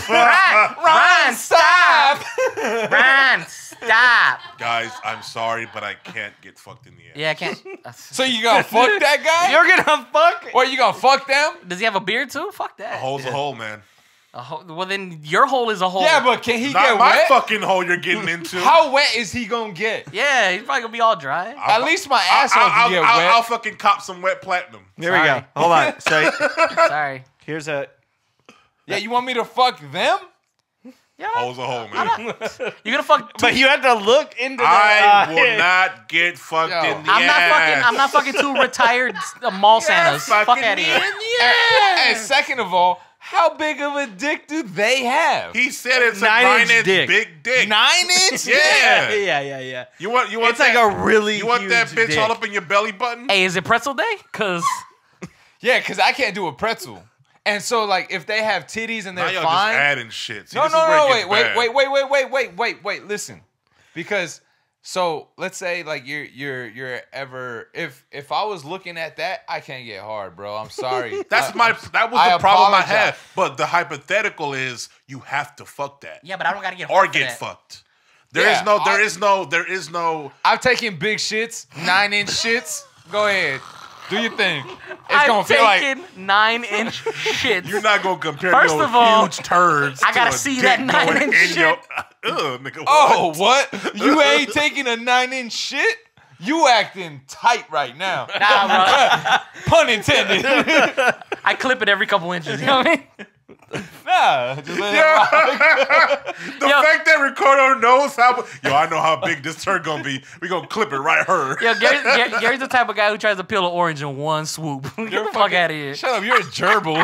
stop! Ryan, stop! Guys, I'm sorry, but I can't get fucked in the ass. Yeah, I can't. So you gonna fuck that guy? You're gonna fuck. What, you gonna fuck them? Does he have a beard too? Fuck that. A hole's a hole, man. Well, then your hole is a hole. Yeah, but can he Not get my wet? fucking hole you're getting into. How wet is he gonna get? Yeah, he's probably gonna be all dry. At least my asshole can get wet. I'll fucking cop some wet platinum. Here we go. Hold on. So Sorry. here's a. Yeah, you want me to fuck them? Yeah, Hole's a hole, man. you're gonna fuck. But you have to look into the. I will not get fucked Yo. in the I'm not fucking. ass. I'm not fucking two retired mall Santas. Fuck fucking out of here. And second of all, how big of a dick do they have? He said it's a 9-inch 9-inch dick. big dick. 9-inch? Yeah. Yeah. You want It's that, like a really. You want that huge bitch all dick. up in your belly button? Hey, is it pretzel day? Cause Yeah, because I can't do a pretzel. And so, like, if they have titties and Now they're y'all fine. just adding shit. See, No, this is where it wait, gets bad. wait. Listen, because so let's say like you're ever if I was looking at that, I can't get hard, bro. I'm sorry. That was the problem I had. But the hypothetical is you have to fuck that yeah, but I don't gotta get or hard for get that. fucked. Yeah, There is no. I've taken big shits, 9-inch shits. Go ahead, do your thing. It's I've gonna feel like taken 9-inch shits. You're not gonna compare First your of all, huge turds. I gotta to a see dick that going 9-inch in your- shit. Ugh, nigga. oh what? You ain't taking a 9-inch shit? You acting tight right now. Nah, Pun intended. bro. I clip it every couple inches. You know what I mean? Nah, just let it The Yo. fact that Ricardo knows how. I know how big this turd gonna be. We gonna clip it right her. Yo, Gary's the type of guy who tries to peel an orange in one swoop. Get the fuck out of here. Shut up, you're a gerbil.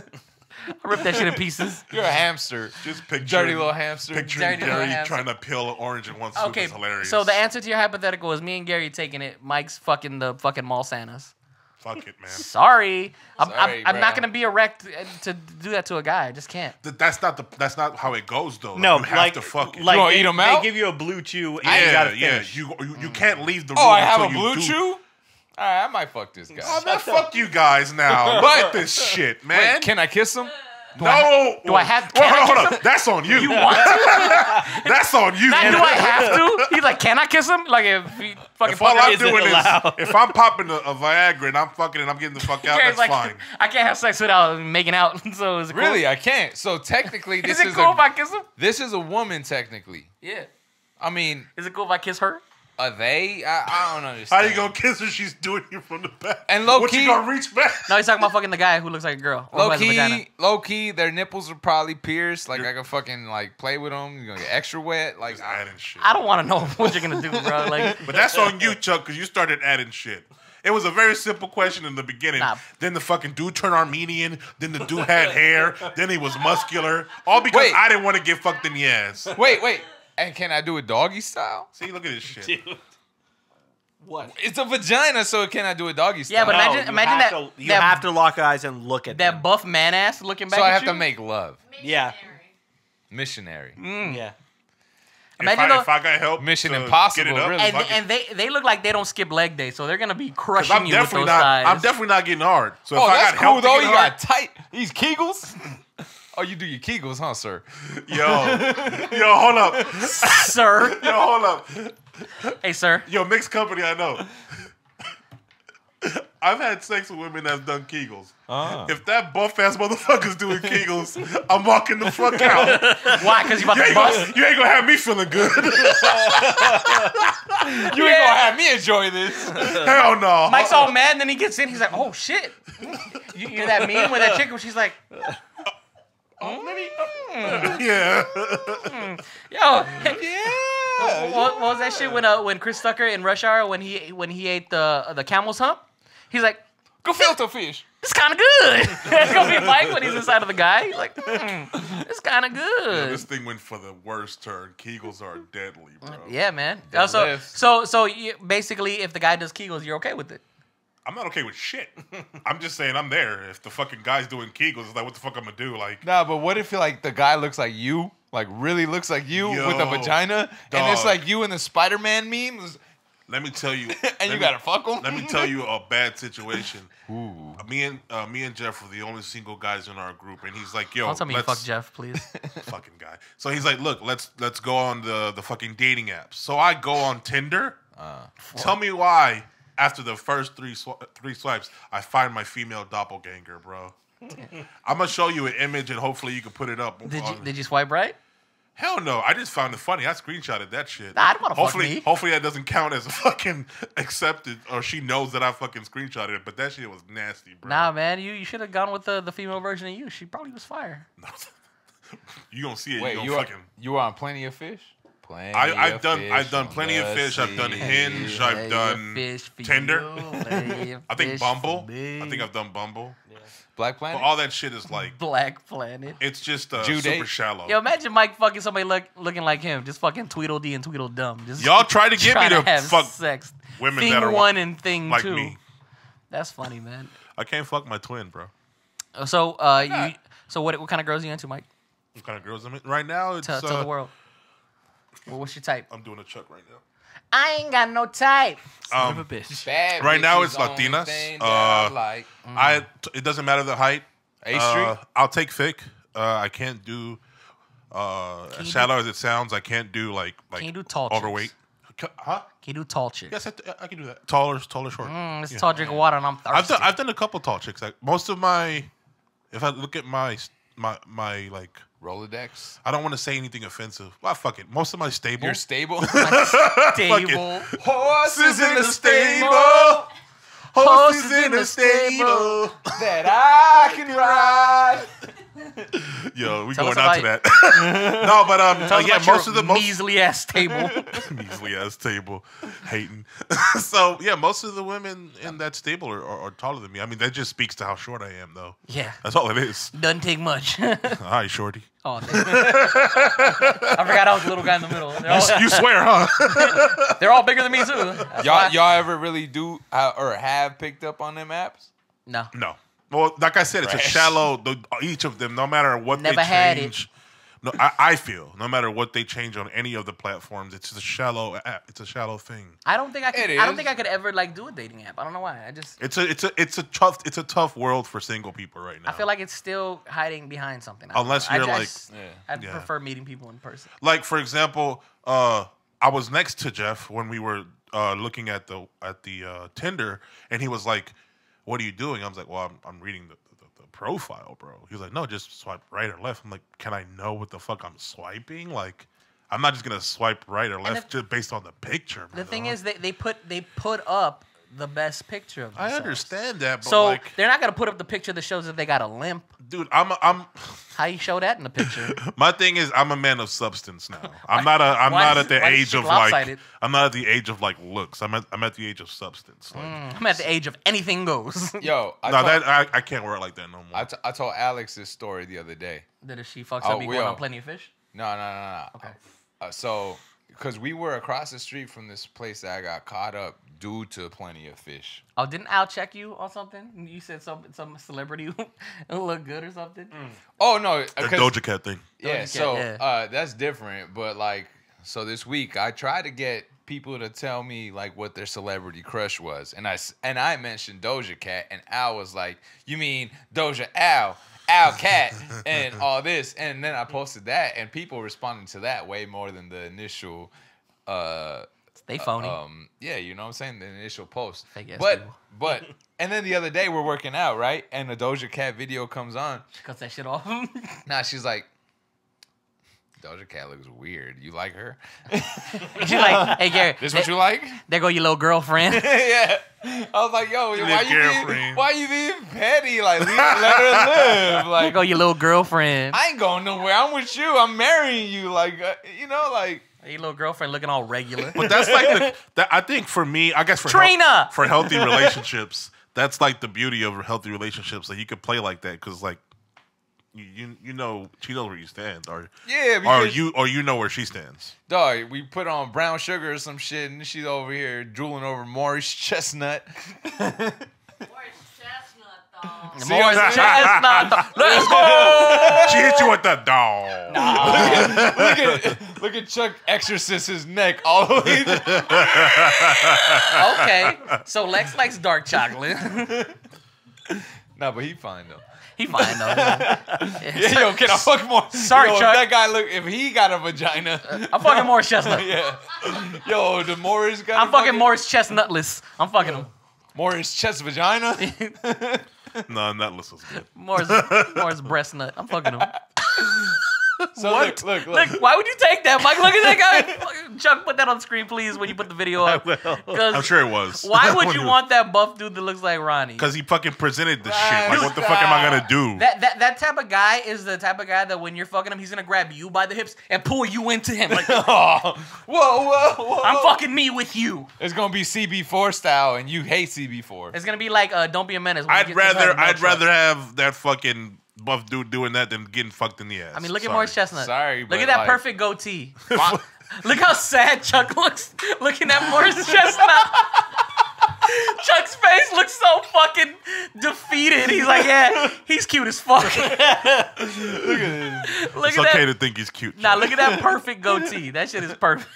I rip that shit in pieces. You're a hamster. Just picture Dirty little hamster. Picturing Dirty little Gary hamster. trying to peel an orange in one swoop Okay, is hilarious. so the answer to your hypothetical is me and Gary taking it. Mike's fucking the fucking mall Santas. Fuck it, man. Sorry, I'm Sorry, not bro. gonna be erect to do that to a guy. I just can't. That's not how it goes though. No, you have to fuck it. like You wanna eat 'em they out? give you a blue chew. And you gotta yeah. finish. You can't leave the room. Oh, I have a until you blue do- chew? All right, I might fuck this guy. Oh man, fuck you guys now. Look at this shit, man. Wait, can I kiss him? No. Do I have- Wait, can I hold kiss on. him? That's on you. You want to? That's on you. Not do I have to? He's like, can I kiss him? Like if he fucking If all fucking I'm Is it doing is allowed? if I'm popping a Viagra and I'm fucking and I'm getting the fuck out, Gary's that's like, fine. I can't have sex without making out. So is it cool? Really, I can't. So technically, this Is it is cool if I kiss him? this is a woman. Technically, Yeah. I mean, Is it cool if I kiss her? are they? I don't understand. How you gonna kiss her? She's doing you from the back. And low what key- you gonna reach back? No, he's talking about fucking the guy who looks like a girl. Or who has a vagina. Low key, their nipples are probably pierced. Like I can fucking like play with them. You're gonna get extra wet. Like Just adding shit. I don't want to know what you're gonna do, bro. Like, But that's on you, Chuck, because you started adding shit. It was a very simple question in the beginning. Nah. Then the fucking dude turned Armenian. Then the dude had hair. Then he was muscular. All because Wait. I didn't want to get fucked in the ass. wait. And can I do it doggy style? See, look at this shit. what? It's a vagina, so can I do it doggy style? Yeah, but No, imagine you have that. to- you that, have to lock eyes and look at that them. buff man ass looking back so I at have you. to make love. Yeah. Missionary. Yeah. Imagine if I got help, Mission to Impossible, get it up, really. And they look like they don't skip leg day, so they're gonna be 'cause crushing I'm you with definitely those thighs. I'm definitely not getting hard. So if Oh, I that's got cool help to though. get You hard, got tight. These Kegels. Oh, you do your Kegels, huh, sir? yo, hold up, Sir. yo, hold up, Hey, sir. yo, mixed company. I know. I've had sex with women that's done Kegels. If that buff ass motherfucker's doing Kegels, I'm walking the fuck out. Why? Because you about You to ain't, bust? you ain't gonna have me feeling good. You ain't gonna have me enjoy this. Hell no. Mike's all mad, and then he gets in. He's like, "Oh shit!" You hear that meme with that chick where she's like, Yeah. "Yo, what was that shit when Chris Tucker in Rush Hour when he ate the camel's hump? He's like, Go filter fish. "It's kind of good." It's gonna be Mike when he's inside of the guy. He's like, "It's kind of Yeah, good." this thing went for the worst turn. Kegels are deadly, bro. Yeah, man. Deadlifts. So you, basically, if the guy does Kegels, you're okay with it. I'm not okay with shit. I'm just saying I'm there. If the fucking guy's doing Kegels, it's like, what the fuck I'm gonna do? Like, Nah, but what if like the guy looks like you, like really looks like you with a Yo, vagina, and it's dog. like you in the Spider-Man memes, let me tell you. and you gotta fuck him. Let me tell you a bad situation. Me and Jeff were the only single guys in our group, and he's like, "Yo, Don't tell me you let's fuck Jeff, please. fucking guy." So he's like, "Look, let's go on the fucking dating apps." So I go on Tinder. Tell me why. After the first three swipes, I find my female doppelganger, bro. I'm gonna show you an image, and hopefully you can put it up. Did you swipe right? Hell no! I just found it funny. I screenshotted that shit. Nah, I don't wanna fuck hopefully, me. hopefully that doesn't count as a fucking accepted, or she knows that I fucking screenshotted it. But that shit was nasty, bro. Nah, man. You should have gone with the female version of you. She probably was fire. You gonna see it? Wait, you you gonna are, fucking. you are on Plenty of Fish? I've done plenty of fish. I've done Hinge. I've done Tinder. I think Bumble. I think I've done Bumble. Black But Planet? all that shit is like, Black Planet. it's just Due super date? shallow. Yo, imagine Mike fucking somebody looking like him, just fucking Tweedledee and Tweedledum. Just Y'all try to get me trying to have fuck sex. women Thing that are one and thing like two. me. That's funny, man. I can't fuck my twin, bro. So what kind of girls are you into, Mike? What kind of girls I'm in right now? It's Tell the world. Well, what's your type? I'm doing a Chuck right now. I ain't got no type. Um, Son of a bitch. Bad Right now bitches, it's only Latinas. thing that I like. It doesn't matter the height. A Street? I'll take thick. I can't do as shallow as it sounds. I can't do like Can you do tall chicks? overweight. Huh? Can you do tall chicks? Yes, I can do that. Taller, short. It's Yeah. a tall drink of water and I'm thirsty. I've done a couple tall chicks. Like, most of my, if I look at my like, Rolodex. I don't want to say anything offensive. Well, fuck it. Most of my stable. You're stable. Stable. Horses in the stable Horses in the stable. that I can ride. Yo, we Tell going us out to about- that. No, but Tell us yeah, about most your of the measly ass table. measly ass table, hating. So yeah, most of the women in that stable are taller than me. I mean, that just speaks to how short I am, though. Yeah. That's all it is. Doesn't take much. All right, shorty. Oh, damn. I forgot I was the little guy in the middle. You swear, huh? They're all bigger than me too. That's why- Y'all ever really do or have picked up on them apps? No. No. Well, like I said, it's a Trash. shallow. Each of them, no matter what Never they had it. change. No, I feel no matter what they change on any of the platforms, it's a shallow app. It's a shallow thing. I don't think I could. It I don't is. think I could ever like do a dating app. I don't know why. I just. It's a tough world for single people right now. I feel like it's still hiding behind something. I don't Unless know. you're I like- just- Yeah. I'd Yeah. prefer meeting people in person. Like, for example, I was next to Jeff when we were looking at the Tinder, and he was like, "What are you doing?" I was like, "Well, I'm reading the profile, bro." He was like, "No, just swipe right or left." I'm like, "Can I know what the fuck I'm swiping? Like, I'm not just gonna swipe right or left just based on the picture." The thing is, they put up the best picture of I themselves. understand that, but So like, they're not gonna put up the picture that shows that they got a limp. dude, I'm How you show that in the picture? my thing is I'm a man of substance now. I'm not why at the why is age shit of like lopsided? I'm not at the age of like looks. I'm at the age of substance. Like, I'm at the age of anything goes. Yo, I can't wear it like that no more. I told Alex this story the other day. That if she fucks Oh, up, you we going all- on Plenty of Fish? No. Okay. So, because we were across the street from this place that I got caught up due to Plenty of Fish. Oh, didn't Al check you on something? You said some celebrity who looked good or something? Oh no, the Doja Cat thing. yeah. Doja Cat, So yeah. that's different, but like So this week I tried to get people to tell me like what their celebrity crush was, and I mentioned Doja Cat, and Al was like, "You mean Doja Al Cat," and all this, and then I posted that, and people responded to that way more than the initial. They phony. Yeah, you know what I'm saying? The initial post. Fake ass But people. and then the other day we're working out, right? And the Doja Cat video comes on. Cut that shit off. Nah, she's like, Doja Cat looks weird. You like her? She's like, hey Gary, This what you like? there go your little girlfriend. Yeah. I was like, yo, Your why you being petty? Like, let her live. There Like, go your little girlfriend. I ain't going nowhere. I'm with you. I'm marrying you. Like, you know, like. Your little girlfriend looking all regular. But that's like I think for me, I guess for Trina! for healthy relationships, that's like the beauty of healthy relationships. That you could play like that because like you know she knows where you stand, or Yeah, because, you know where she stands. dog, we put on brown sugar or some shit, and she's over here drooling over Morris Chestnut. Where's Chestnut, though? See what I'm saying? Chestnut. Let's go. She hit you with the dog. Look at Chuck exorcist his neck all the way. Okay. So Lex likes dark chocolate. Nah, but he fine though. He fine though. Yeah, yo, can I fuck more? Sorry, yo, Chuck. That guy look. If he got a vagina, I'm fucking Morris Chestnut. yeah. Yo, the Morris guy. I'm fucking Morris Chestnutless. I'm fucking him. Morris chest vagina. No, that list was good. Morris breast nut. I'm fucking him. So What? look. Look, why would you take that, Mike? Look at that guy. Chuck, put that on screen, please, when you put the video up. I'm sure it was. Why would you want that buff dude that looks like Ronnie? Because he fucking presented the shit. Right. Like, what the fuck am I gonna do? That type of guy is the type of guy that when you're fucking him, he's gonna grab you by the hips and pull you into him. Like, Oh, whoa. I'm fucking me with you. It's gonna be CB4 style, and you hate CB4. It's gonna be like, Don't Be a Menace. when he I'd gets his head in the rather milk truck. have that fucking buff dude doing that than getting fucked in the ass. I mean, look at Sorry. Morris Chestnut. Sorry, look but at that like- perfect goatee. Look how sad Chuck looks looking at Morris Chestnut. Chuck's face looks so fucking defeated. He's like, yeah, he's cute as fuck. Look at It's that. okay to think he's cute. Nah, look at that perfect goatee. That shit is perfect.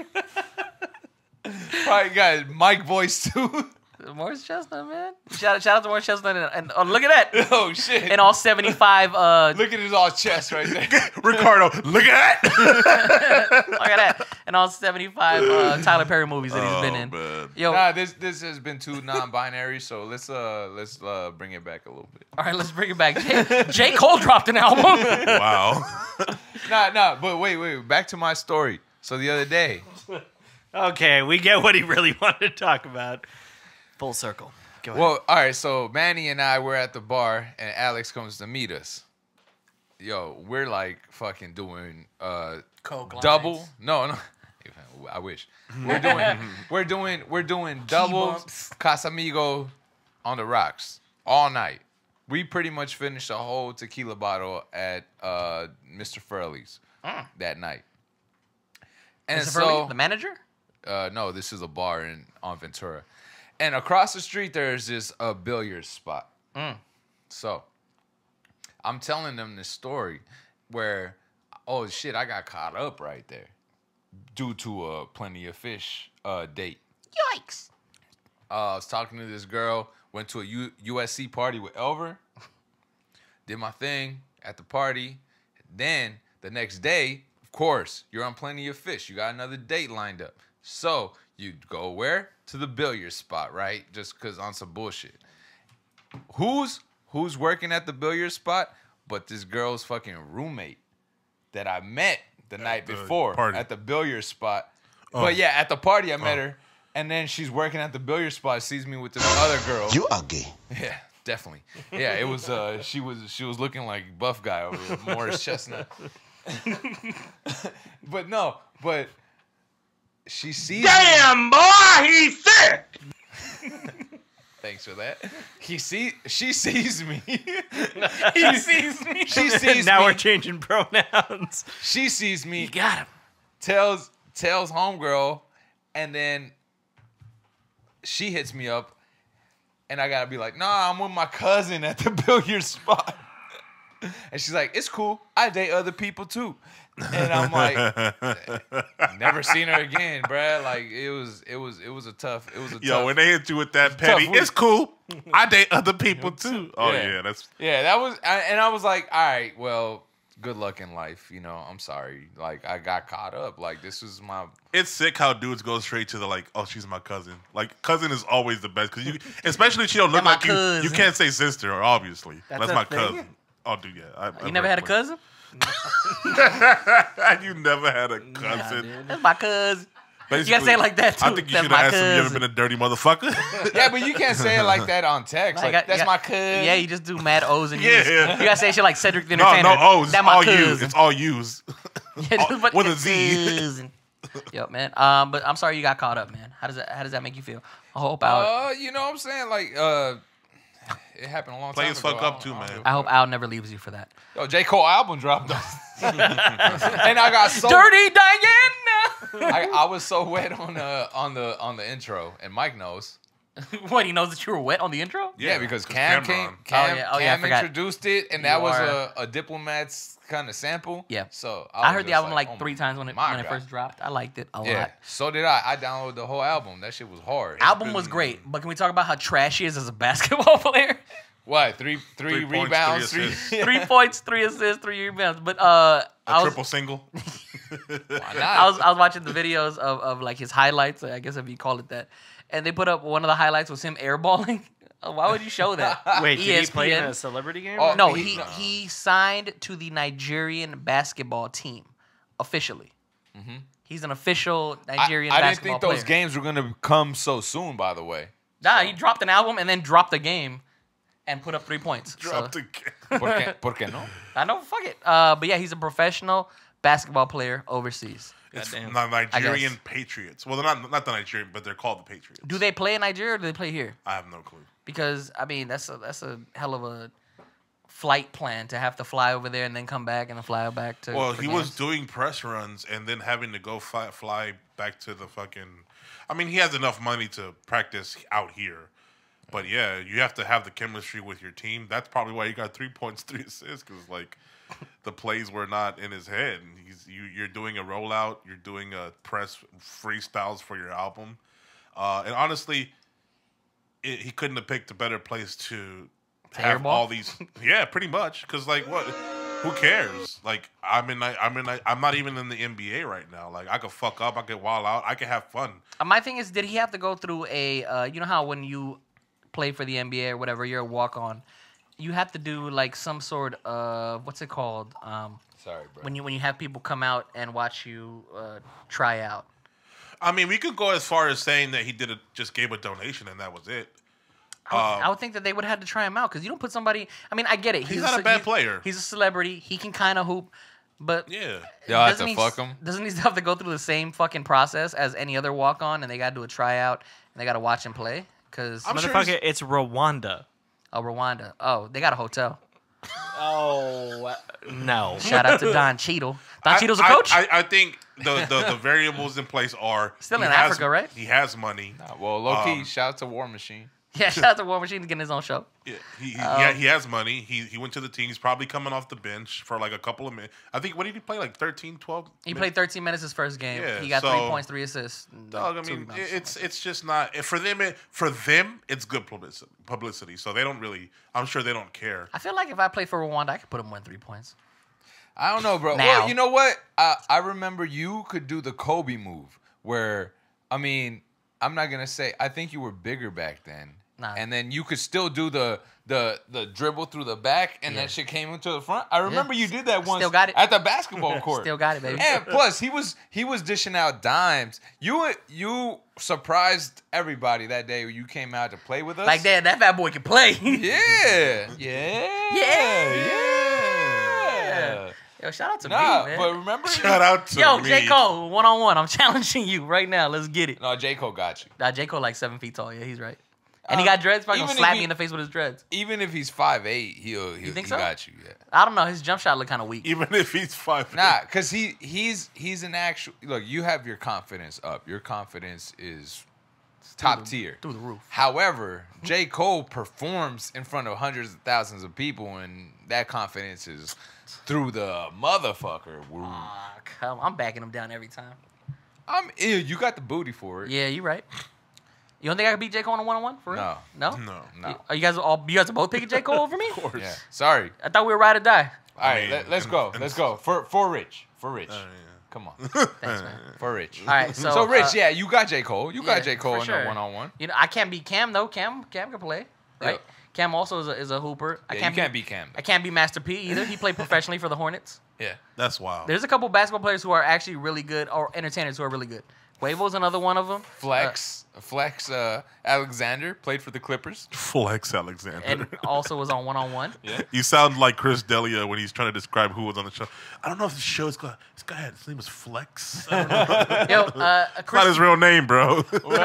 Probably got Mike voice too. Morris Chestnut, man. Shout out to Morris Chestnut. And oh, look at that. Oh shit. And all 75. Look at his all chest right there. Ricardo, look at that. Look at that. And all 75 Tyler Perry movies that he's been in. Man. Yo, Nah, this has been too non-binary, so let's bring it back a little bit. all right, let's bring it back. J. Cole dropped an album. Wow. Nah, but wait, back to my story. So the other day, Okay, we get what he really wanted to talk about. Full circle. Go ahead. well, all right, so Manny and I were at the bar, and Alex comes to meet us. Yo, we're like fucking doing Coke lines. double. No, I wish. We're doing double bumps. Casamigo on the rocks all night. We pretty much finished a whole tequila bottle at Mr. Furley's that night. And Mr. so Furley, the manager? no, this is a bar on Ventura. And across the street, there's this billiards spot. So I'm telling them this story where, oh, shit, I got caught up right there due to a Plenty of Fish date. Yikes. I was talking to this girl, went to a USC party with Elver, did my thing at the party. Then the next day, of course, you're on Plenty of Fish. You got another date lined up. So you go where? To the billiard spot, right? Just because on some bullshit. Who's working at the billiard spot? But this girl's fucking roommate that I met the night the before party. at the billiard spot. Oh. But yeah, at the party I met her. And then she's working at the billiard spot, sees me with this other girl. You are gay. Yeah, definitely. Yeah, it was she was looking like buff guy over there, Morris Chestnut. but she sees Damn, boy, he's sick. Thanks for that. She sees me. He sees me. She sees now me. we're changing pronouns. She sees me. You got him. Tells homegirl, and then she hits me up, and I gotta be like, nah, I'm with my cousin at the billiard spot. And she's like, it's cool. I date other people too. And I'm like, never seen her again, bruh. Like it was a tough. Yo, when they hit you with that petty, it's cool. I date other people too. Oh yeah, that was. And I was like, all right, well, good luck in life. You know, I'm sorry. Like I got caught up. Like this was my. It's sick how dudes go straight to the like, oh, she's my cousin. Like cousin is always the best because you, especially if she don't look like you. You can't say sister, obviously. That's my cousin. Oh, dude, yeah. You never had a cousin? You never had a cousin. Nah, that's my cousin. Basically, you gotta say it like that too. I think you should have asked him, you ever been a dirty motherfucker? Yeah, but you can't say it like that on text. Like, that's my cousin. Yeah, you just do mad O's and U's. Yeah. You gotta say shit like Cedric the Entertainer. No O's. That's my all cousin. U's. It's all U's. With a Z. Yo, man. But I'm sorry you got caught up, man. How does that make you feel? I hope Al. You know what I'm saying? Like, it happened a long time ago. Players fuck up too, man. I hope Al never leaves you for that. Yo, J. Cole album dropped. And I got so Dirty Diana. I was so wet on the intro, and Mike knows. What, he knows that you were wet on the intro? Yeah, because Cam I forgot. introduced it, and that was a Diplomat's kind of sample. Yeah. So I heard the album like 3 times when it first dropped. I liked it a lot. So did I. I downloaded the whole album. That shit was hard. Album was great, but can we talk about how trash he is as a basketball player? What? Three rebounds, 3 points, 3 assists, 3 rebounds. But triple single. Why not? I was watching the videos of like his highlights, I guess if you call it that. And they put up one of the highlights was him airballing. Why would you show that? Wait, ESPN. did he play in a celebrity game? Oh, No, he signed to the Nigerian basketball team officially. Mm-hmm. He's an official Nigerian I didn't basketball think those player. games were gonna come so soon. By the way, Nah, he dropped an album and then dropped the game and put up 3 points. Dropped So, again. Por qué no? I know, fuck it. But yeah, he's a professional basketball player overseas. It's Goddamn. the Nigerian I guess. Patriots. Well, they're not the Nigerian, but they're called the Patriots. Do they play in Nigeria or do they play here? I have no clue. Because I mean, that's a hell of a flight plan to have to fly over there and then come back and then fly back to. Well, for he was games. doing press runs and then having to go fly back to the fucking. I mean, he has enough money to practice out here, but yeah, you have to have the chemistry with your team. That's probably why he got 3 points, 3 assists, because like the plays were not in his head. You're doing a rollout, you're doing a press freestyles for your album, and honestly, he couldn't have picked a better place to have airball? all these. Yeah, pretty much. Because like, what? Who cares? Like, I'm not even in the NBA right now. Like, I could fuck up, I could wall out, I could have fun. My thing is, did he have to go through a? You know how when you play for the NBA or whatever, you're a walk on. You have to do like some sort of what's it called? Sorry, bro. When you have people come out and watch you try out. I mean, we could go as far as saying that he just gave a donation and that was it. I would think that they would have had to try him out because you don't put somebody. I mean, I get it. He's not a bad player. He's a celebrity. He can kind of hoop, but Yeah. Y'all have doesn't to he- fuck him? Doesn't he have to go through the same fucking process as any other walk on, and they got to do a tryout and they got to watch him play? Because I'm sure Motherfucker, it's Rwanda. Rwanda. Oh, they got a hotel. Oh, no. Shout out to Don Cheadle. Don Cheadle's a coach. I think the variables in place are Still he in has- Africa, right? He has money. Well, low key, shout out to War Machine. yeah, shout out to War Machine getting his own show. Yeah, he has money. He went to the team. He's probably coming off the bench for like a couple of minutes. I think, what did he play? Like 13, 12? He played 13 minutes his first game. Yeah, He got so- 3 points, 3 assists. and, Dog, I 2 mean, rebounds. it's just not for them. It's good publicity. So they don't really. I'm sure they don't care. I feel like if I play for Rwanda, I could put him win 3 points. I don't know, bro. Now. Well, you know what? I remember you could do the Kobe move where, I mean, I'm not going to say, I think you were bigger back then. Nah. And then you could still do the dribble through the back and that shit came into the front. I remember you did that once Still got it. at the basketball court. Still got it, baby. And plus, he was dishing out dimes. You surprised everybody that day when you came out to play with us. Like that bad boy can play. Yeah. Yeah. Yo, shout out to Nah, me, man. but remember? Shout out to Yo, me. J. Cole, 1-on-1. I'm challenging you right now. Let's get it. No, J. Cole got you. Nah, J. Cole like 7 feet tall. Yeah, he's right. And he got dreads. Probably gonna even slap if me he- in the face with his dreads. Even if he's 5'8", he think he so? got you. Yeah. I don't know. His jump shot look kind of weak. Even if he's 5'8". Nah, cause he's an actual. Look, you have your confidence up. Your confidence is top tier. Through the roof. However, J. Cole performs in front of hundreds of thousands of people, and that confidence is through the motherfucker. I'm backing him down every time. You got the booty for it. Yeah, you right. You don't think I could beat J. Cole in a one-on-one? For real? No. No. No. Are you guys are both picking J. Cole over me? Of course. Yeah. Sorry. I thought we were ride or die. All right, mean, let's go. Let's go. For Rich. Yeah. Come on. Thanks, man. For Rich. All right, so Rich, yeah, you got J. Cole. You got yeah, J. Cole for in sure. the one-on-one. You know, I can't beat Cam though. Cam can play, right? Yep. Cam also is a hooper. Yeah, you can't beat Cam. I can't beat Master P either. He played professionally for the Hornets. Yeah. That's wild. There's a couple basketball players who are actually really good, or entertainers who are really good. Quavo's another one of them. Flex Alexander played for the Clippers. Flex Alexander. And also was on one-on-one. Yeah. You sound like Chris D'Elia when he's trying to describe who was on the show. I don't know if the show is called. This guy his name was Flex. I don't know. Yo, It's not his real name, bro.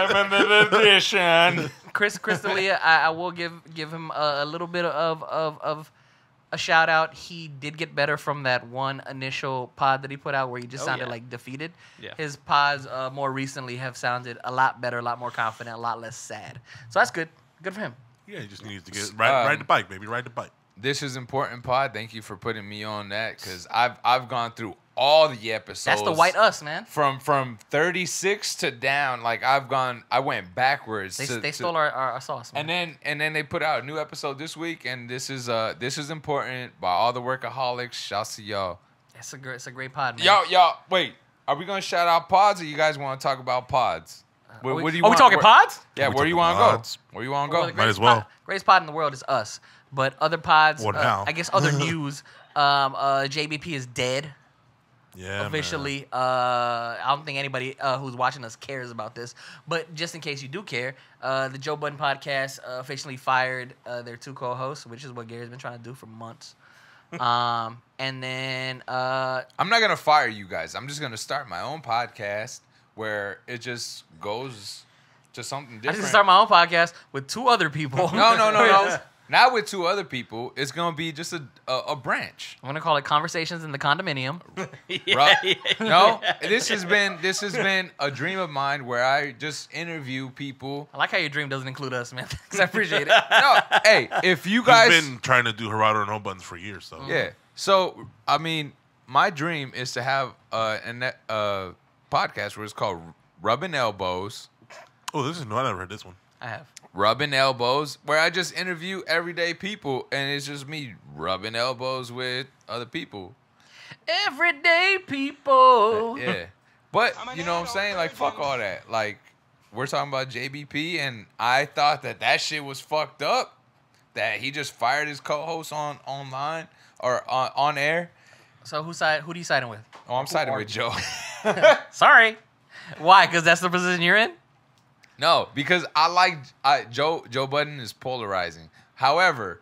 Chris D'Elia, I will give him a little bit of a shout out. He did get better from that one initial pod that he put out where he just sounded like defeated. Yeah. His pods more recently have sounded a lot better, a lot more confident, a lot less sad. So that's good. Good for him. Yeah, he just needs to get ride the bike, baby. Ride the bike. This is important, Pod. Thank you for putting me on that because I've gone through all the episodes. That's the white us, man. From 36 to down. Like I went backwards. They stole our sauce, man. And then they put out a new episode this week, and this is important by all the workaholics. Shouts to y'all. It's a great pod, man. Y'all, wait. Are we gonna shout out pods, or you guys want to talk about pods? Where do you we want? talking pods? Yeah, We where do you talking want to go? pods. Where you want to Well, go? the Might greatest as well. Greatest pod in the world is us. But other pods, Well, now. I guess other news, JBP is dead. Yeah, Officially. I don't think anybody who's watching us cares about this. But just in case you do care, the Joe Budden podcast officially fired their two co-hosts, which is what Gary's been trying to do for months. And then... I'm not gonna fire you guys. I'm just gonna start my own podcast where it just goes to something I different. just start my own podcast with two other people. No. Not with two other people. It's gonna be just a branch. I'm gonna call it Conversations in the Condominium. No, this has been a dream of mine where I just interview people. I like how your dream doesn't include us, man. Because I appreciate it. No, hey, if you guys He's been trying to do Gerardo and No Buttons for years, so yeah. So I mean, my dream is to have a podcast where it's called Rubbing Elbows. Oh, this is new. I never heard this one. I have. Rubbing Elbows, where I just interview everyday people, and it's just me rubbing elbows with other people. Everyday people. Yeah. But, you know what I'm saying? Like, fuck all that. Like, we're talking about JBP, and I thought that shit was fucked up, that he just fired his co-host online or on air. So who do you siding with? Oh, I'm siding with Joe. Sorry. Why? Because that's the position you're in? No, because Joe Budden is polarizing. However,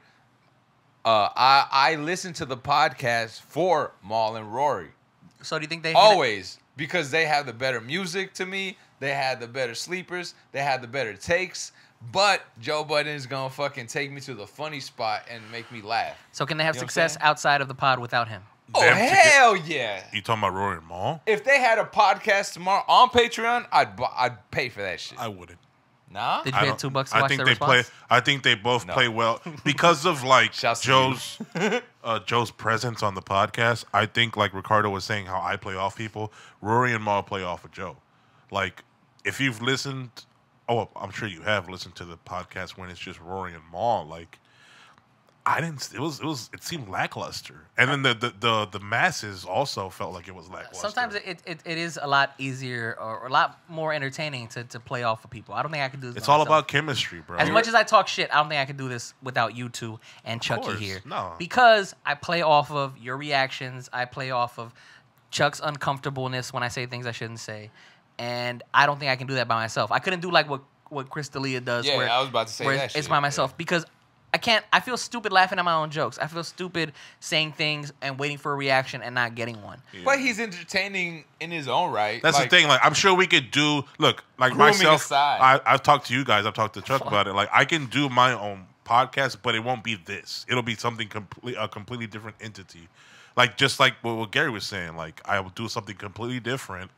I listen to the podcast for Mal and Rory. So do you think they Always. Because they have the better music to me. They have the better sleepers. They have the better takes. But Joe Budden is going to fucking take me to the funny spot and make me laugh. So can they have You know what I'm success saying? outside of the pod without him? Oh, Them hell yeah. You talking about Rory and Mal? If they had a podcast tomorrow on Patreon, I'd pay for that shit. I wouldn't. Nah? Did you pay $2 to watch I think their they response? play. I think they both No. play well because of like Shouts to Joe's presence on the podcast. I think like Ricardo was saying, how I play off people. Rory and Mal play off of Joe. Like if you've listened, I'm sure you have listened to the podcast when it's just Rory and Mal. Like I didn't. It seemed lackluster, and then the masses also felt like it was lackluster. Sometimes it is a lot easier or a lot more entertaining to play off of people. I don't think I could do this. It's by all myself. about chemistry, bro. As much as I talk shit, I don't think I could do this without you two and Chucky course, here. no. Because I play off of your reactions. I play off of Chuck's uncomfortableness when I say things I shouldn't say. And I don't think I can do that by myself. I couldn't do like what Chris D'Elia does. Yeah, where, I was about to say where that it's shit, by myself. Because I can't. I feel stupid laughing at my own jokes. I feel stupid saying things and waiting for a reaction and not getting one. But he's entertaining in his own right. That's Like, the thing. Like, I'm sure we could do. Look, like Grooming myself. aside. I've talked to you guys. I've talked to Chuck about it. Like, I can do my own podcast, but it won't be this. It'll be something a completely different entity. Like just like what Gary was saying. Like, I will do something completely different.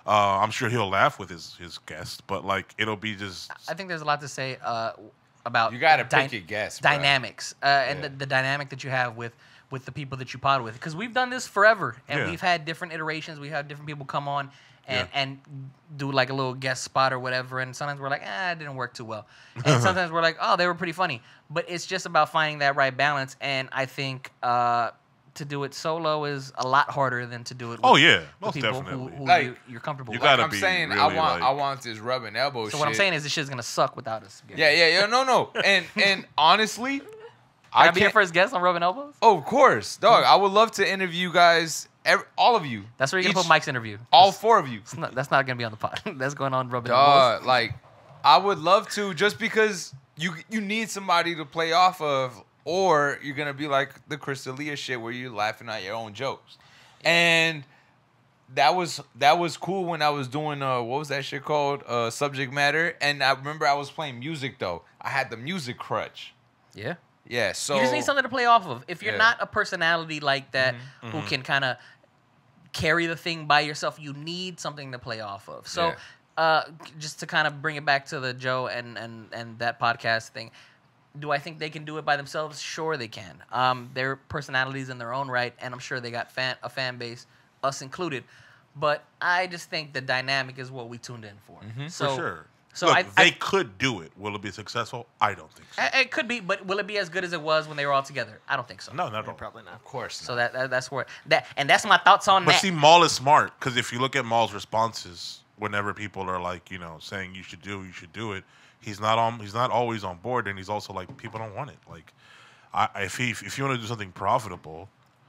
I'm sure he'll laugh with his guest, but like it'll be just. I think there's a lot to say about You gotta pick your guests, bro. dynamics, and the dynamic that you have with the people that you pod with. Because we've done this forever, and we've had different iterations. We have different people come on and do like a little guest spot or whatever. And sometimes we're like, it didn't work too well. And sometimes we're like, oh, they were pretty funny. But it's just about finding that right balance. And I think to do it solo is a lot harder than to do it with most people definitely. who Like, you're comfortable you with. gotta I'm be saying really, I want this rubbing elbow shit. So what I'm saying is this shit's going to suck without us. Yeah, no. And honestly, Can I I be your can't. first guest on Rubbing Elbows? Oh, of course, dog. I would love to interview you guys, all of you. That's where you're going to put Mike's interview. All 4 of you. That's not going to be on the pod. That's going on Rubbing Elbows. Dog, like, I would love to, just because you need somebody to play off of, or you're gonna be like the Chris D'Elia shit where you're laughing at your own jokes. And that was cool when I was doing what was that shit called? Subject matter. And I remember I was playing music though. I had the music crutch. Yeah. Yeah, so You just need something to play off of. If you're Yeah. not a personality like that who can kind of carry the thing by yourself, you need something to play off of. So just to kind of bring it back to the Joe and that podcast thing, do I think they can do it by themselves? Sure they can. They're personalities in their own right, and I'm sure they got a fan base, us included. But I just think the dynamic is what we tuned in for. So, For sure. So Look, they could do it. Will it be successful? I don't think so. it could be, but will it be as good as it was when they were all together? I don't think so. No, not at all. Probably not. of course. So that's where and that's my thoughts on But that. see, Maul is smart because if you look at Maul's responses, whenever people are like, saying you should do it, he's not always on board, and he's also like, people don't want it. Like, if you want to do something profitable,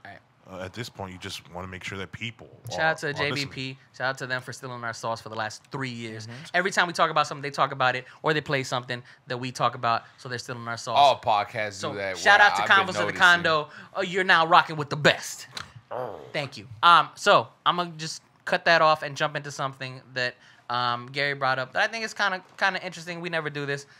at this point, you just want to make sure that people. Shout out to are JVP. listening. Shout out to them for stealing our sauce for the last 3 years. Every time we talk about something, they talk about it, or they play something that we talk about, so they're stealing our sauce. All podcasts So do that. shout out to I've been Conbros of the noticing. Condo. Oh, you're now rocking with the best. Thank you. So I'm gonna just cut that off and jump into something that Gary brought up that I think is kind of interesting. We never do this.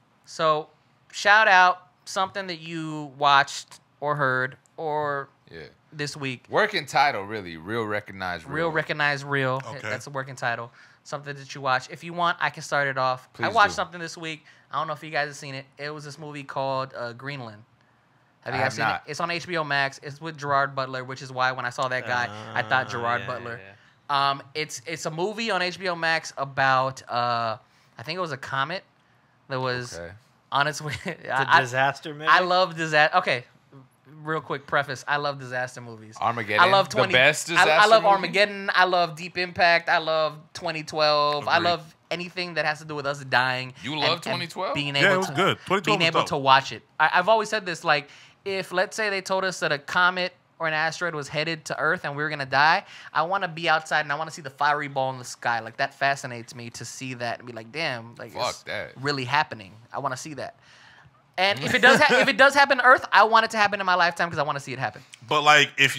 So shout out something that you watched or heard or this week. Working title, really. Real recognized real. Real recognize real. Okay. That's a working title. Something that you watch. If you want, I can start it off. I Please watched do. something this week. I don't know if you guys have seen it. It was this movie called Greenland. Have you I guys have seen not. it? It's on HBO Max. It's with Gerard Butler, which is why when I saw that guy, I thought Gerard Butler. Yeah. It's a movie on HBO Max about I think it was a comet that was on its way. The disaster movie. I love disaster. Okay, real quick preface. I love disaster movies. Armageddon. I love The best I disaster love movie? Armageddon. I love Deep Impact. I love 2012. I Agreed. love anything that has to do with us dying. You and- love and 2012? Being Yeah, able it was to, good. 2012 being was able dope. to watch it. I've always said this. Like, if let's say they told us that a comet or an asteroid was headed to Earth and we were gonna die, I want to be outside and I want to see the fiery ball in the sky. Like, that fascinates me to see that and be like, damn, like Fuck it's that. really happening. I want to see that. And if it does, if it does happen to Earth, I want it to happen in my lifetime because I want to see it happen. But like, if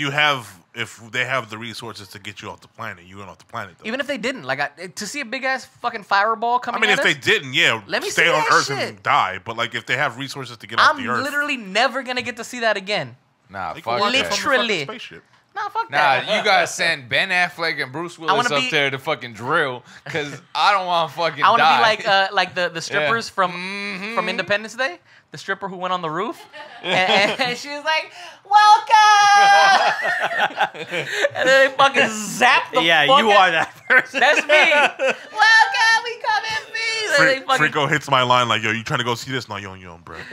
they have the resources to get you off the planet, you went off the planet. Though. Even if they didn't, like, to see a big ass fucking fireball I coming mean, at if us, they didn't, yeah, Let me stay see on that Earth shit. and die. But like, if they have resources to get off I'm the Earth, literally never gonna get to see that again. Nah, they can fuck watch it that. from the fucking Literally. spaceship. Nah, fuck Nah, that. you guys send Ben Affleck and Bruce Willis wanna up be- there to fucking drill, because I don't want to fucking I want to die. be like the strippers from Independence Day, the stripper who went on the roof, and she was like, "Welcome," and then they fucking zap the. Yeah, fuck you out- are that person. That's me. Welcome, we come in peace. And they fucking- Frico hits my line like, "Yo, you trying to go see this? No, you don't, bro.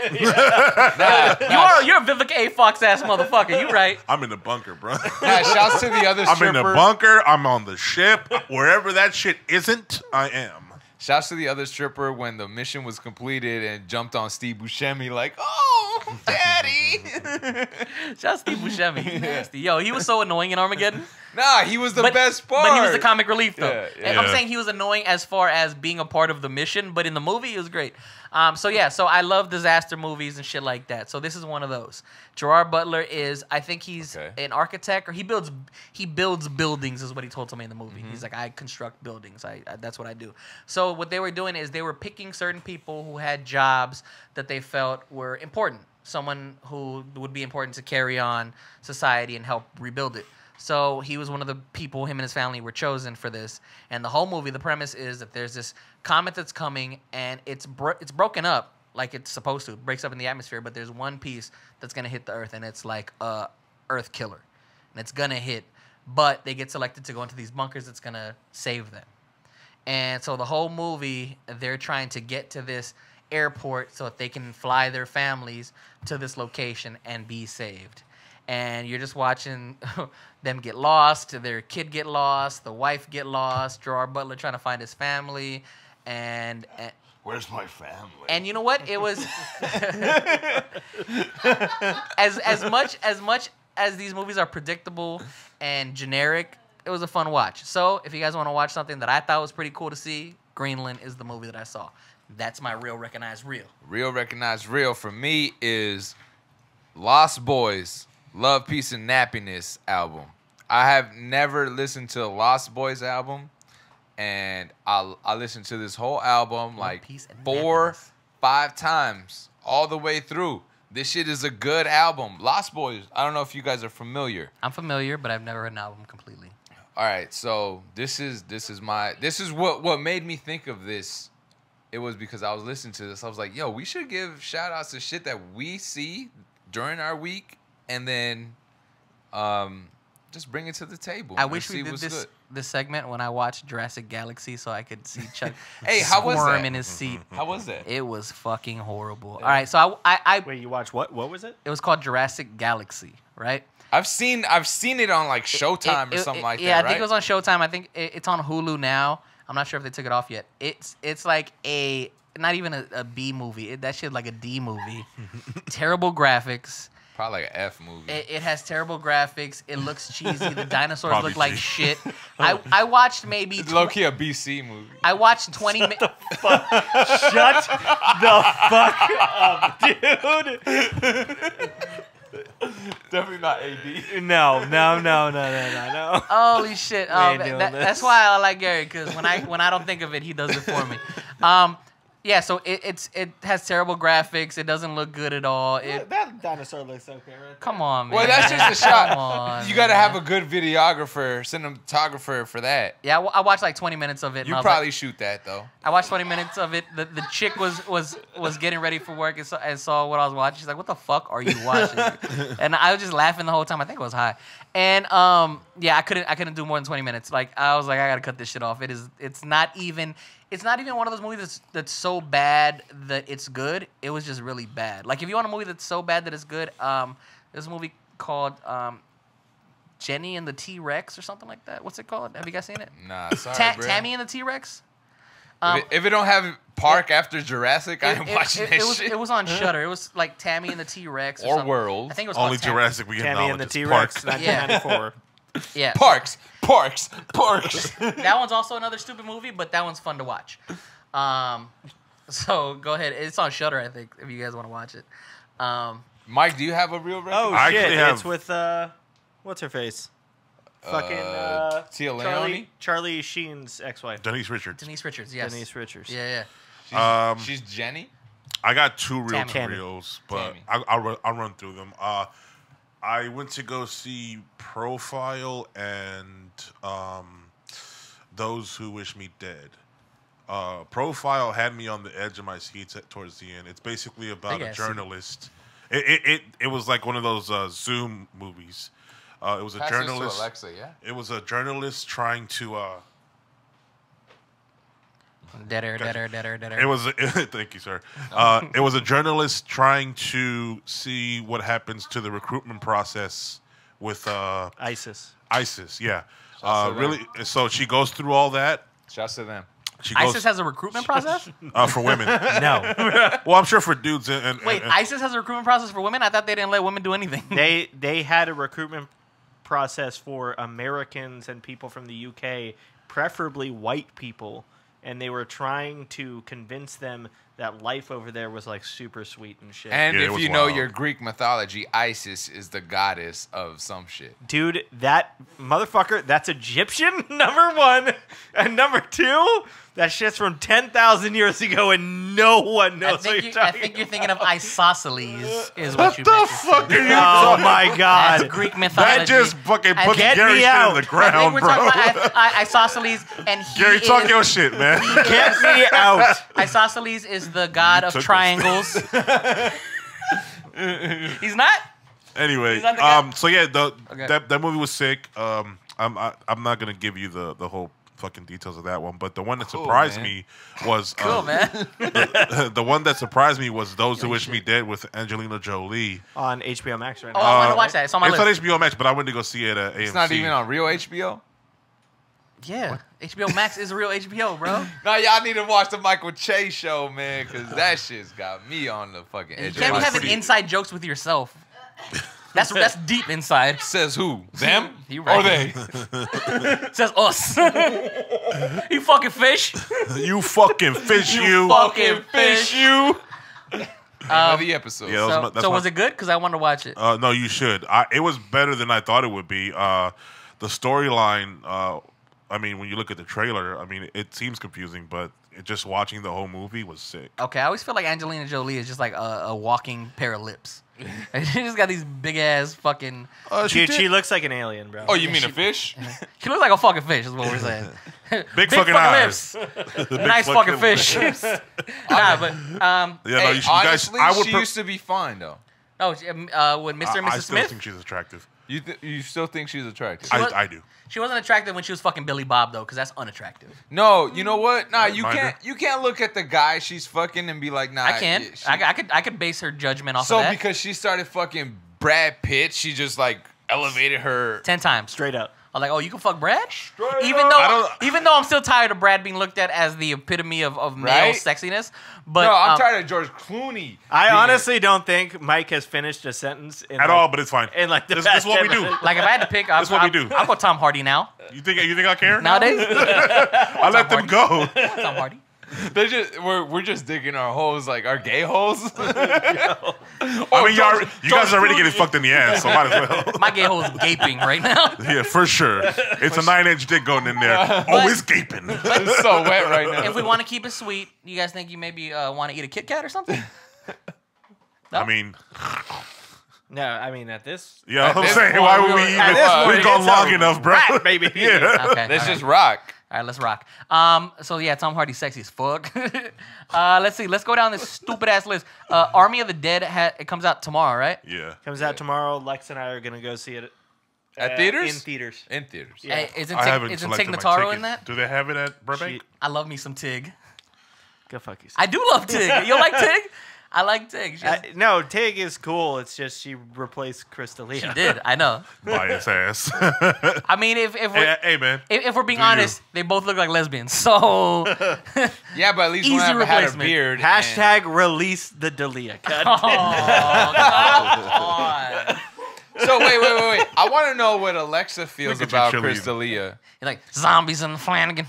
you're a Vivica A. Fox ass motherfucker. You right? I'm in the bunker, bro. Nah, shouts to the other I'm stripper. in the bunker. I'm on the ship. Wherever that shit isn't, I am." Shouts to the other stripper when the mission was completed and jumped on Steve Buscemi like, "Oh, daddy." Just Steve Buscemi. Nasty. Yo, he was so annoying in Armageddon. Nah, he was the best part. But he was the comic relief, though. Yeah, yeah. And I'm Yeah. saying he was annoying as far as being a part of the mission, but in the movie, he was great. So I love disaster movies and shit like that. So this is one of those. Gerard Butler I think he's an architect, or he builds buildings, is what he told me in the movie. He's like, I construct buildings. I that's what I do. So what they were doing is they were picking certain people who had jobs that they felt were important. Someone who would be important to carry on society and help rebuild it. So he was one of the people, him and his family were chosen for this. And the whole movie, the premise is that there's this comet that's coming, and it's broken up like it's supposed to. It breaks up in the atmosphere, but there's one piece that's going to hit the Earth, and it's like a Earth killer. And it's going to hit, but they get selected to go into these bunkers that's going to save them. And so the whole movie, they're trying to get to this airport so that they can fly their families to this location and be saved. And you're just watching them get lost, their kid get lost, the wife get lost, Gerard Butler trying to find his family, and Where's my family? and you know what? It was as much as these movies are predictable and generic, it was a fun watch. So if you guys want to watch something that I thought was pretty cool to see, Greenland is the movie that I saw. That's my real recognized real. Real recognized real for me is Lost Boys, Love, Peace, and Nappiness album. I have never listened to a Lost Boys album, and I listened to this whole album like Peace, and 4, Nappiness. 5 times all the way through. This shit is a good album. Lost Boys, I don't know if you guys are familiar. I'm familiar, but I've never heard an album completely. All right, so this is what made me think of this. It was because I was listening to this. I was like, yo, we should give shout outs to shit that we see during our week, and then just bring it to the table. I and wish see we did what's this good. this segment when I watched Jurassic Galaxy so I could see Chuck Hey, how was squirm that? in his seat. How was that? It was fucking horrible. All right, so I Wait, you watched what? What was it? it was called Jurassic Galaxy, right? I've seen it on like Showtime or something like that. Yeah, I think right? it was on Showtime. I think it's on Hulu now. I'm not sure if they took it off yet. It's like not even a B movie. That shit like a D movie. Terrible graphics. Probably like an F movie. It has terrible graphics. It looks cheesy. The dinosaurs Probably look like G. shit. I watched maybe It's low key a BC movie. I watched 20 minutes. Shut the fuck up, dude. Definitely not AD. No. Holy shit! ain't doing this. That's why I like Gary, because when I don't think of it, he does it for me. Yeah. So it has terrible graphics. It doesn't look good at all. That dinosaur looks okay, right? Come on, man. Well, that's just a Come shot. on, You got to man. have a good videographer, cinematographer for that. Yeah, I watched like 20 minutes of it. and You I was probably like, shoot that though. I watched 20 minutes of it. The chick was getting ready for work and saw what I was watching. She's like, "What the fuck are you watching?" And I was just laughing the whole time. I think it was high. And yeah, I couldn't do more than 20 minutes. Like I was like, I gotta cut this shit off. It's not even one of those movies that's so bad that it's good. It was just really bad. Like if you want a movie that's so bad that it's good, there's a movie called Jenny and the T-Rex or something like that. What's it called? Have you guys seen it? Nah, sorry, bro. Tammy and the T-Rex. If it don't have Park after Jurassic, I ain't watching that shit. It was on Shudder. It was like Tammy and the T-Rex Or something. World. I think it was Only called Tammy. Jurassic we can Tammy and the T-Rex, 1994. Yeah. Parks. That one's also another stupid movie, but that one's fun to watch. So go ahead. It's on Shudder, I think, if you guys want to watch it. Mike, do you have a real record? Oh I shit! actually have- It's with what's her face? Fucking Tia Leone? Charlie Sheen's ex-wife. Denise Richards. Denise Richards, yes. Denise Richards. Yeah. She's Jenny. I got 2 real Tammy. reels, but Tammy. I'll run through them. I went to go see Profile and Those Who Wish Me Dead. Profile had me on the edge of my seats towards the end. It's basically about Big a ass journalist. It was like one of those Zoom movies. It was a Pass this to journalist. Alexa, yeah. It was a journalist trying to. Deader. It was. Thank you, sir. It was a journalist trying to see what happens to the recruitment process with ISIS. ISIS. Yeah. Shouts to them. Really. So she goes through all that. Shouts to them. She goes ISIS has a recruitment process? for women. No, Well, I'm sure for dudes and Wait, ISIS has a recruitment process for women? I thought they didn't let women do anything. they had a recruitment process for Americans and people from the UK, preferably white people, and they were trying to convince them that life over there was like super sweet and shit. And Yeah, it if was you know wild. your Greek mythology, Isis is the goddess of some shit. Dude, that motherfucker, that's Egyptian, number one. And number two, that shit's from 10,000 years ago and no one knows what you're I talking think you're about. thinking of isosceles, is what you the meant to fuck say. are you Oh talking? my That's god. Greek mythology. That just fucking I puts get Gary me shit out. in the I think ground, we're bro. talking about isosceles, and he Gary, talk is, your shit, man. Get me out. Isosceles is the god of took this. triangles. He's not? Anyway, He's not the guy? so yeah, Okay. that movie was sick. I'm not gonna give you the whole fucking details of that one, but the one that Cool, surprised man. me was Cool, man. the one that surprised me was Those Who Wish Me Dead with Angelina Jolie. On HBO Max right Oh, now. I want to watch that. It's on my It's list. on HBO Max, but I went to go see it at AMC. It's not even on real HBO. Yeah. HBO Max is a real HBO, bro. No, y'all need to watch the Michael Che show, man, because that shit's got me on the fucking You edge. can't of be my having seat. inside jokes with yourself. That's deep inside. Says who? Them You or right. they? It says us. You fucking fish. You fucking fish, you. Fucking fish. you. Of the episode. Yeah, So, that's so my- was it good? Because I want to watch it. No, you should. It was better than I thought it would be. The storyline. I mean, when you look at the trailer, I mean, it seems confusing, but just watching the whole movie was sick. Okay, I always feel like Angelina Jolie is just like a walking pair of lips. She just got these big ass fucking. Dude, she looks like an alien, bro. Oh, you mean a fish? She looks like a fucking fish. Is what we're saying. Big fucking eyes. lips. Nice fucking fish. Nah, but Yeah, no, Hey, you honestly, guys. I would. she used to be fine though. oh, with Mr. and I Mrs. still Smith. think she's attractive. You still think she's attractive? was- I do. She wasn't attractive when she was fucking Billy Bob though, because that's unattractive. No, you know what? Nah, you Mind can't. her. You can't look at the guy she's fucking and be like, nah. I can. yeah, she- I could base her judgment off So of that. because she started fucking Brad Pitt, she just like elevated her. 10 times. Straight up. I'm like, oh, you can fuck Brad? Straight Even up. though, even though I'm still tired of Brad being looked at as the epitome of male Right? sexiness, but No, I'm tired of George Clooney. I being- honestly don't think Mike has finished a sentence in At all, but it's fine. in like the This past is what we 10 do. minutes. Like if I had to pick, I'll, That's what we do. I'll go Tom Hardy now. You think I care? Nowadays, I let them go. Tom Hardy. They just we're just digging our holes, like our gay holes. I mean, you guys are already getting fucked in the ass, so might as well. My gay hole is gaping right now. Yeah, for sure. It's a 9-inch dick going in there. Oh, it's gaping. It's so wet right now. If we want to keep it sweet, you guys think you maybe want to eat a Kit Kat or something? I mean, No, I mean at this. yeah, I'm this saying, point, why would we we were- at even? this point, We've gone it's long a enough, bro. wrap, baby. Yeah. Okay. Let's all just right. rock. All right, let's rock. So yeah, Tom Hardy's sexy as fuck. Let's see. Let's go down this stupid ass list. Army of the Dead. It comes out tomorrow, right? Yeah. Comes out tomorrow. Lex and I are gonna go see it At theaters? In theaters. In theaters. Yeah. Hey, isn't I haven't Tig selected my Notaro ticket. in that? Do they have it at Burbank? She- I love me some Tig. Go fuck yourself. I do love Tig. You like Tig? I like Tig. No, Tig is cool. It's just she replaced Crystalia. She did. I know. Bias ass. I mean, if we're, hey, man. if we're being Do you? honest, they both look like lesbians. So Yeah, but at least Easy one of them had a replacement. beard. Hashtag release the Dalia cut. oh, come on. So wait. I want to know what Alexa feels Look at about your cheerleader. Crystalia. You're like zombies in Flanagan.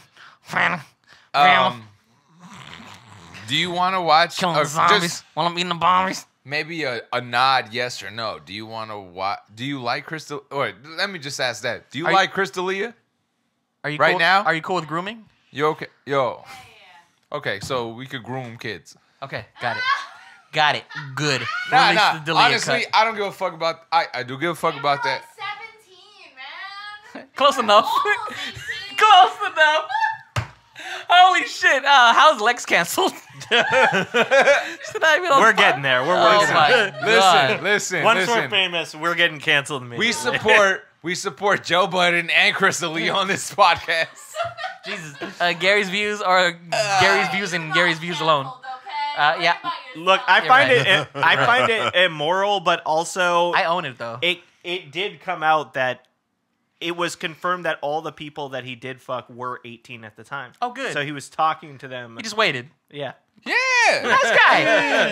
Do you want to watch Killing or the zombies just while I'm eating the bombies. maybe a nod, yes or no? Do you want to watch? Do you like Crystal? Or let me just ask that. Do you Are like Crystalia? Are you Right cool? now? Are you cool with grooming? You okay? Yo. Okay, so we could groom kids. Okay, got it. Got it. Good. Nah. Release the Dalia Honestly, cut. I don't give a fuck about. I do give a fuck about that. 17, man. Close enough. Almost 18. Close enough. Holy shit! How's Lex canceled? She's not even on We're fire. getting there. We're Oh working on it. my god! Listen. Once we're famous, we're getting canceled immediately. We support Joe Budden and Crystalia on this podcast. Jesus, Gary's views are Gary's views and Gary's views alone. Okay? Yeah. Look, I You're find right. I find it immoral, but also I own it though. it did come out that it was confirmed that all the people that he did fuck were 18 at the time. Oh, good. So he was talking to them. He just waited. Yeah. Yeah. Nice guy.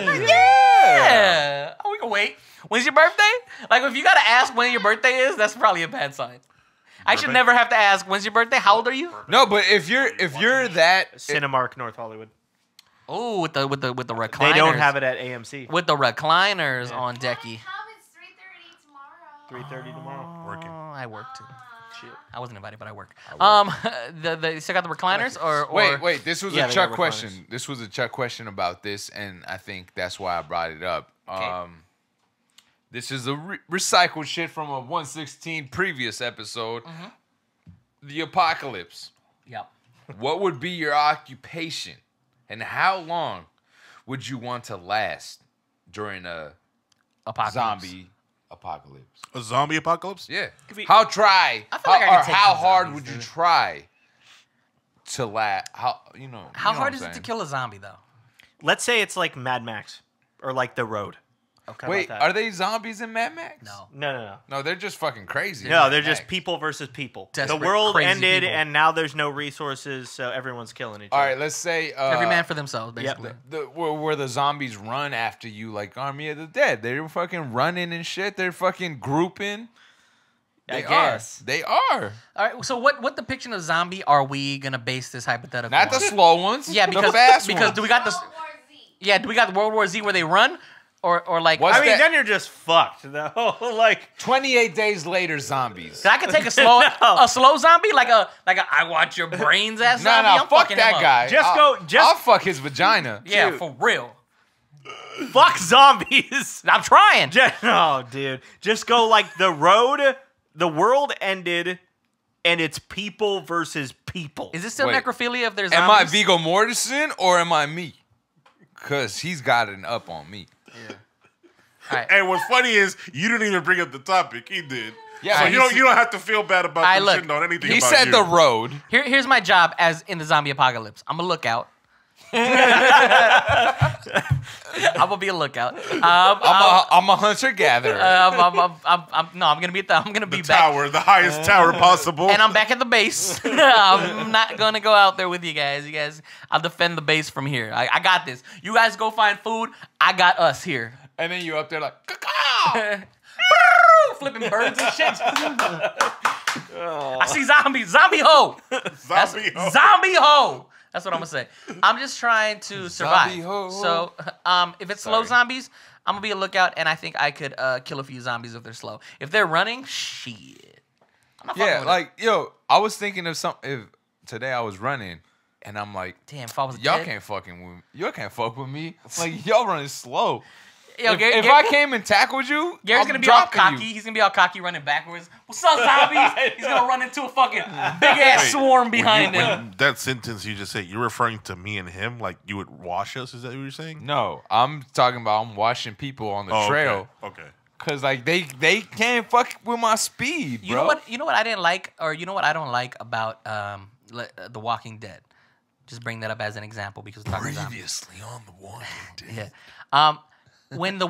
Yeah. Oh, we can wait. When's your birthday? Like, if you gotta ask when your birthday is, that's probably a bad sign. I should never have to ask when's your birthday. How old are you? No, but if you're that Cinemark, North Hollywood. Oh, with the recliners. They don't have it at AMC. With the recliners on decky. Come, it's 3:30 tomorrow. 3:30 tomorrow. Working. I work too. Shit. I wasn't invited, but I work. You still got the recliners or Wait. This was Yeah, a they Chuck got question. recliners. This was a Chuck question about this, and I think that's why I brought it up. Okay. This is a recycled shit from a 116 previous episode. The apocalypse. Yep. What would be your occupation, and how long would you want to last during a Apocalypse. zombie apocalypse? A zombie apocalypse? Yeah. be- How try? I feel like I or could take how some hard zombies, would you dude. try to last? How How you know hard what is I'm it to saying? kill a zombie though? Let's say it's like Mad Max or like The Road. Okay. Wait, about that? are they zombies in Mad Max? No. No. No, they're just fucking crazy. in No, Mad they're just Max. people versus people. Desperate, the world crazy ended, people. and now there's no resources, so everyone's killing each All other. right, let's say Every man for themselves, basically. where the zombies run after you like Army of the Dead. They're fucking running and shit. They're fucking grouping. I They guess. are. They are. All right. So what depiction of zombie are we gonna base this hypothetical? Not the on? slow ones. Yeah, because the fast ones. do we got this? World War Z. Yeah, do we got the World War Z where they run, or like? What's I mean, that? then you're just fucked. though. Like, 28 days later, zombies. I could take a slow zombie, like a I want your brains ass No, zombie. no, I'm fuck fucking him that up. guy. I'll fuck his vagina. Yeah, Dude. for real. fuck zombies. I'm trying. Oh, dude. Just go like The Road. The world ended, and it's people versus people. Is it still Wait. necrophilia if there's Am I zombies? Viggo Mortensen or am I me? Because he's got an up on me. All right. And what's funny is you didn't even bring up the topic. He did. Yeah, so but you don't have to feel bad about Alright, them look, shitting on anything He about said you. the road. Here's my job as in the zombie apocalypse. I'm a lookout. I'm gonna be a lookout. I'm a hunter gatherer. I'm gonna be the back. tower, the highest tower possible. And I'm back at the base. I'm not gonna go out there with you guys. You guys, I'll defend the base from here. I got this. You guys go find food. I got us here. And then you up there like, caw. Flipping birds and shit. I see zombies. Zombie ho. Zombie ho. Zombie ho. That's what I'm gonna say. I'm just trying to survive. Zombie ho. So, if it's slow zombies, I'm gonna be a lookout, and I think I could kill a few zombies if they're slow. If they're running, shit. I'm not fucking Yeah, with like, yo, I was thinking of if today I was running and I'm like, it. Damn, if I was y'all dead. y'all can't fuck with me. Like, y'all running slow. Yo, If I came and tackled you, Gary's I'm gonna be all dropping cocky. you. He's gonna be all cocky, running backwards. What's up, zombies? He's gonna run into a fucking big ass swarm behind him. When that sentence you just said, you're referring to me and him, like you would wash us? Is that what you're saying? No, I'm talking about I'm watching people on the trail. Okay. Cause like they can't fuck with my speed, bro. You know what? You know what I didn't like, or you know what I don't like about The Walking Dead. Just bring that up as an example because we're talking zombies. Previously on the Walking Dead. Yeah. When the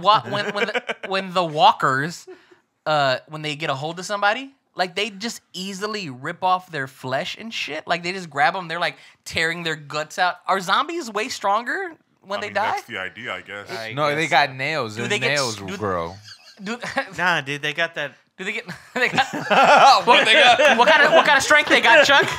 walkers when they get a hold of somebody, like they just easily rip off their flesh and shit. Like they just grab them, they're like tearing their guts out. Are zombies way stronger when I they mean, die? That's the idea, I guess. No, they got nails. Their they get nails will grow. Do, Nah, dude, they got that. do they get? They got what kind of strength they got, Chuck?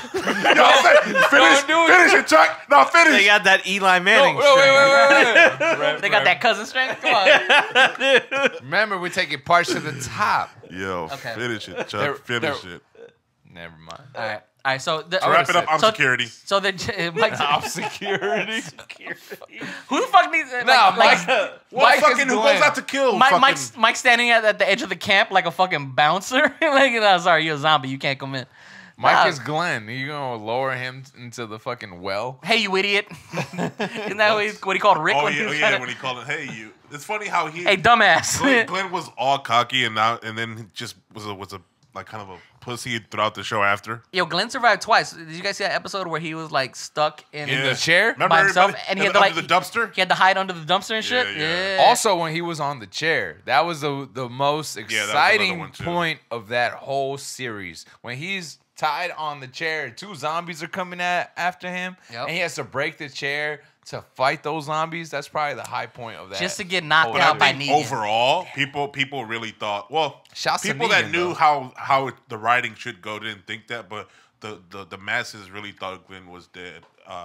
Finish it, Chuck. No, finish. They got that Eli Manning. Wait. They got that cousin strength. Come on. Remember, we're taking parts to the top. Yo, Okay. finish it, Chuck. They're- finish they're- it. Never mind. All right. All right. So Wrap it up. I'm so- security. So the Mike's, Top security. who the fuck needs? Nah, like, Mike. Well, Mike fucking is who Glenn. goes out to kill? Mike's standing at the edge of the camp like a fucking bouncer. Like, no, sorry, you're a zombie. You can't come in. Mike Nah. is Glenn. You gonna lower him into the fucking well? Hey, you idiot! Isn't that what he called Rick? Oh when he yeah, was yeah. trying When to- he called it, hey you. It's funny how he. Hey, dumbass! Glenn was all cocky and then he just was a like kind of a pussy throughout the show after. Yo, Glenn survived twice. Did you guys see that episode where he was like stuck in the chair? Remember by himself, everybody? and he had to like under the dumpster. He had to hide under the dumpster and shit. Yeah. Also, when he was on the chair, that was the most that was another exciting one, too. point of that whole series. When he's tied on the chair, two zombies are coming after him, Yep. and he has to break the chair to fight those zombies. That's probably the high point of that. Just to get knocked But out I by think Negan. overall, people really thought. Well, Shouts to people that Negan, knew though. how the writing should go didn't think that, but the masses really thought Glenn was dead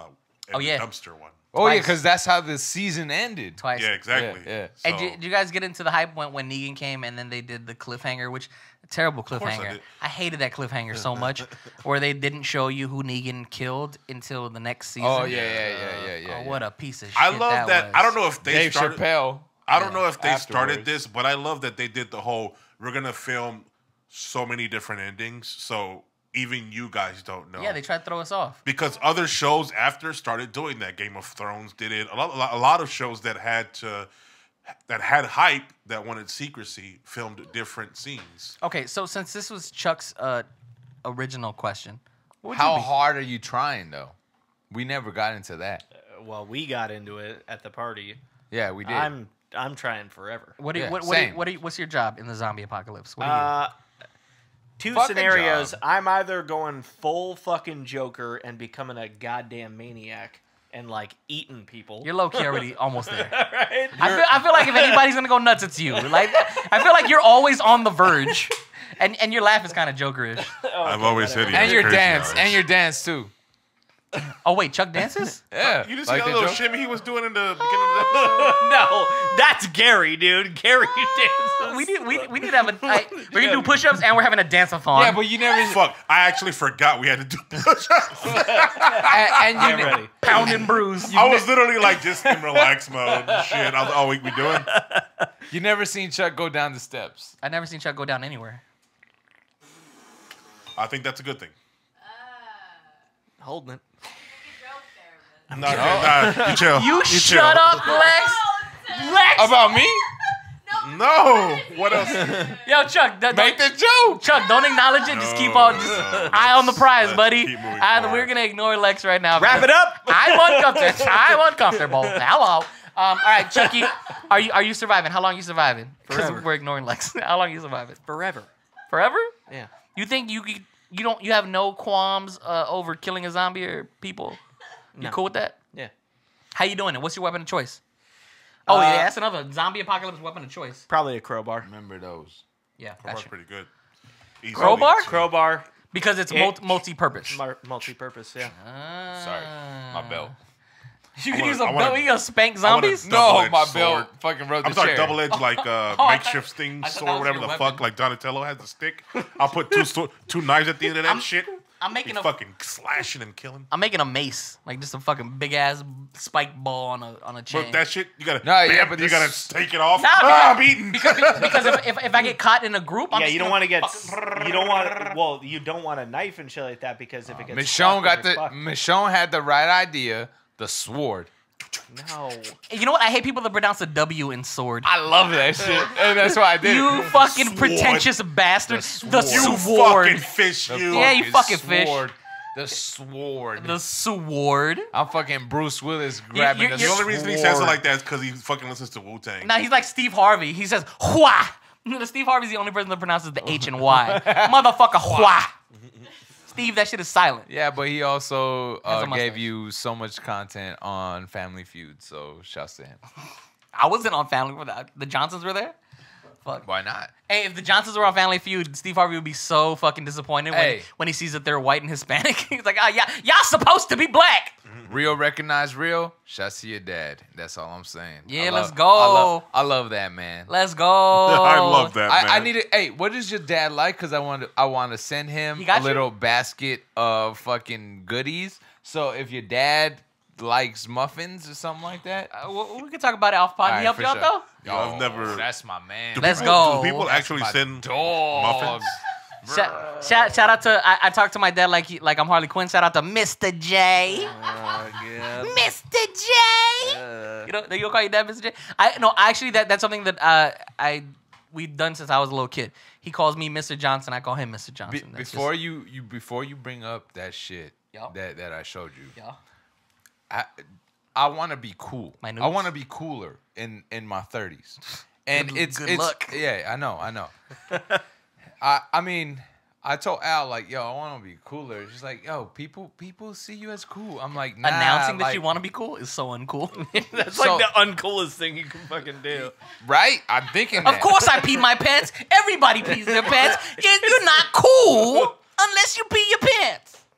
and Oh, yeah. the dumpster one. Oh yeah, Twice. because that's how the season ended. Twice. Yeah, exactly. Yeah. And So- did you guys get into the hype when Negan came and then they did the cliffhanger, which terrible course I cliffhanger. did. I hated that cliffhanger so much, where they didn't show you who Negan killed until the next season. Oh yeah. Oh, what a piece of shit I love that. was. I don't know if they Dave started. Chappelle. I don't know if they started afterwards. this, but I love that they did the whole. We're gonna film so many different endings, so even you guys don't know. Yeah, they tried to throw us off. Because other shows after started doing that. Game of Thrones did it. A lot of shows that had hype that wanted secrecy filmed different scenes. Okay, so since this was Chuck's original question, what would How you be? hard are you trying though? We never got into that. Well, we got into it at the party. Yeah, we did. I'm trying forever. What do you, Yeah, what, what, do you, same. what do you, what's your job in the zombie apocalypse? What do you do? Two Fuck a scenarios. job. I'm either going full fucking Joker and becoming a goddamn maniac and like eating people. You're low key already almost there. right? I feel like if anybody's gonna go nuts, it's you. Like I feel like you're always on the verge, and your laugh is kind of Jokerish. I've always said and your dance too. Oh wait, Chuck dances? Yeah. You didn't like see that the little joke? shimmy he was doing in the beginning of the No, that's Gary, dude. Gary dances. We need to have we're gonna do push-ups and we're having a dance-a-thon. Yeah, but you never. Fuck, I actually forgot we had to do push-ups. and you Get ready. pound and bruise. I was literally like just in relax mode and shit. I was all we doing. You never seen Chuck go down the steps. I've never seen Chuck go down anywhere. I think that's a good thing. Holding it. Nah, you chill. You chill. shut up, Lex. Lex. About me? No. What else? Yo, Chuck. Make the joke. Chuck, don't acknowledge it. Just keep on. Just eye on the prize, buddy. keep moving We're forward. gonna ignore Lex right now. Wrap it up. I'm uncomfortable. I'm uncomfortable. Hello. All right, Chucky. Are you surviving? How long are you surviving? Because Forever. we're ignoring Lex. How long are you surviving? Forever. Forever? Yeah. You think you have no qualms over killing a zombie or people? You No. cool with that? Yeah. How you doing it? What's your weapon of choice? Oh yeah, Uh, that's another zombie apocalypse weapon of choice. Probably a crowbar. Remember those. Yeah, That's gotcha. pretty good. Easily. Crowbar? Crowbar. Because it's multi-purpose. Multi-purpose. Yeah. Sorry. My belt. You can wanna- use a I wanna- belt. You gonna spank I wanna- zombies? No, Double-edged my sword. belt fucking rode the I'm sorry, chair. double-edged like I makeshift sting I thought that sword, was whatever your the weapon. fuck. Like Donatello has the stick. I'll put two knives at the end of that shit. I'm Be making a fucking slashing and killing. I'm making a mace, like just a fucking big ass spike ball on a chain. But that shit, you gotta. No, yeah, bam, but you this- gotta take it off. Nah, I'm eating. because if I get caught in a group, I'm Yeah, just you don't gonna want to get. fucking- You don't want. Well, you don't want a knife and shit like that because if it gets. Michonne stuck, got you're the. fucked. Michonne had the right idea. The sword. No. You know what? I hate people that pronounce the W in sword. I love that shit, and that's why I did You it. fucking Sword. pretentious bastard. The You sword. fucking fish. The You. Yeah, you fucking fish. sword. The sword. The sword. I'm fucking Bruce Willis grabbing you're- the The sword. only reason he says it like that is because he fucking listens to Wu-Tang. Now he's like Steve Harvey. He says "hua." Steve Harvey's the only person that pronounces the H and Y. Motherfucker, hua. Steve, that shit is silent. Yeah, but he also Has a gave mustache. you so much content on Family Feud, so shouts to him. I wasn't on Family Feud. The Johnsons were there. Fuck. Why not? Hey, if the Johnsons were on Family Feud, Steve Harvey would be so fucking disappointed Hey. when he sees that they're white and Hispanic. He's like, oh, yeah, y'all supposed to be black. Real recognize real. Shouts to your dad. That's all I'm saying. Yeah, I let's love- go. I love that man. Let's go. I love that, man. I need to. Hey, what is your dad like? Because I want to send him He got a you? little basket of fucking goodies. So if your dad likes muffins or something like that, We can talk about it off pod. All He right, helped for you out, sure. though? Yo, I've never- That's my man. Let's People- go. Do people That's actually my send dog. muffins? Shout out to I talked to my dad like I'm Harley Quinn. Shout out to Mr. J. Mr. J. You know you'll call your dad Mr. J. Actually that's something that we've done since I was a little kid. He calls me Mr. Johnson. I call him Mr. Johnson. That's Before just- before you bring up that shit Yup. that I showed you, yeah. I want to be cool. My I noobs? want to be cooler in my 30s. And Good- it's good luck. Yeah, I know. I mean, I told Al like, yo, I want to be cooler. She's like, yo, people see you as cool. I'm like, nah, Announcing that like, you want to be cool is so uncool. That's So- like the uncoolest thing you can fucking do. right? I'm thinking Of that. course I pee my pants. Everybody pees their pants. You're not cool unless you pee your pants.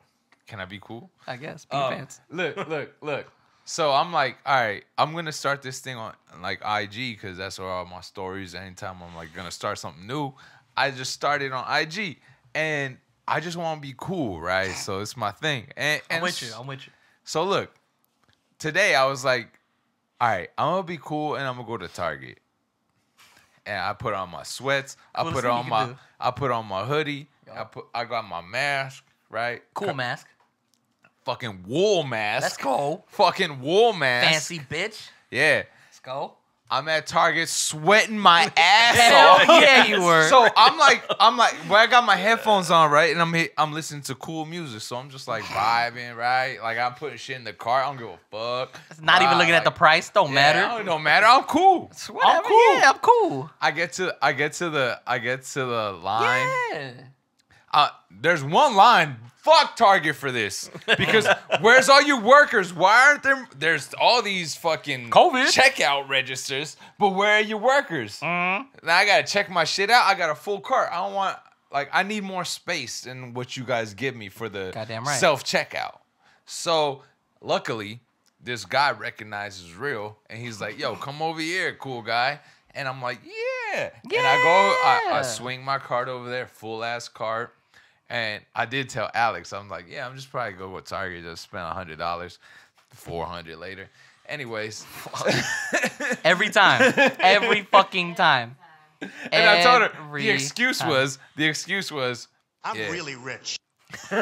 Can I be cool? I guess. Be fans. Look. So I'm like, all right, I'm gonna start this thing on like IG because that's where all my stories. Anytime I'm like gonna start something new, I just started on IG, and I just want to be cool, right? So it's my thing. And I'm with you. So look, today I was like, all right, I'm gonna be cool, and I'm gonna go to Target, and I put on my sweats. I put on my hoodie. I got my mask, right? Cool mask. Fucking wool mask. Let's go. Fucking wool mask. Fancy bitch. Yeah. Let's go. I'm at Target sweating my ass Hell off. yeah, you were. So I'm like, well, I got my headphones on, right? And I'm listening to cool music. So I'm just like vibing, right? Like I'm putting shit in the car. I don't give a fuck. It's not even looking at the price. Don't matter. It don't matter. I'm cool. Whatever. I'm cool. Yeah, I'm cool. I get to the line. Yeah. There's one line. Fuck Target for this. Because where's all you workers? Why aren't there? There's all these fucking COVID checkout registers, but where are your workers? Now I gotta check my shit out. I got a full cart. I don't want I need more space than what you guys give me for the Goddamn right. self checkout. So luckily, this guy recognizes real, and he's like, "Yo, come over here, cool guy." And I'm like, "Yeah." And I swing my cart over there, full ass cart. And I did tell Alex, I'm like, yeah, I'm just probably go with Target, just spend $100, $400 later. Anyways. Every time. Every fucking time. And I told her, the excuse was, I'm really rich. Nah,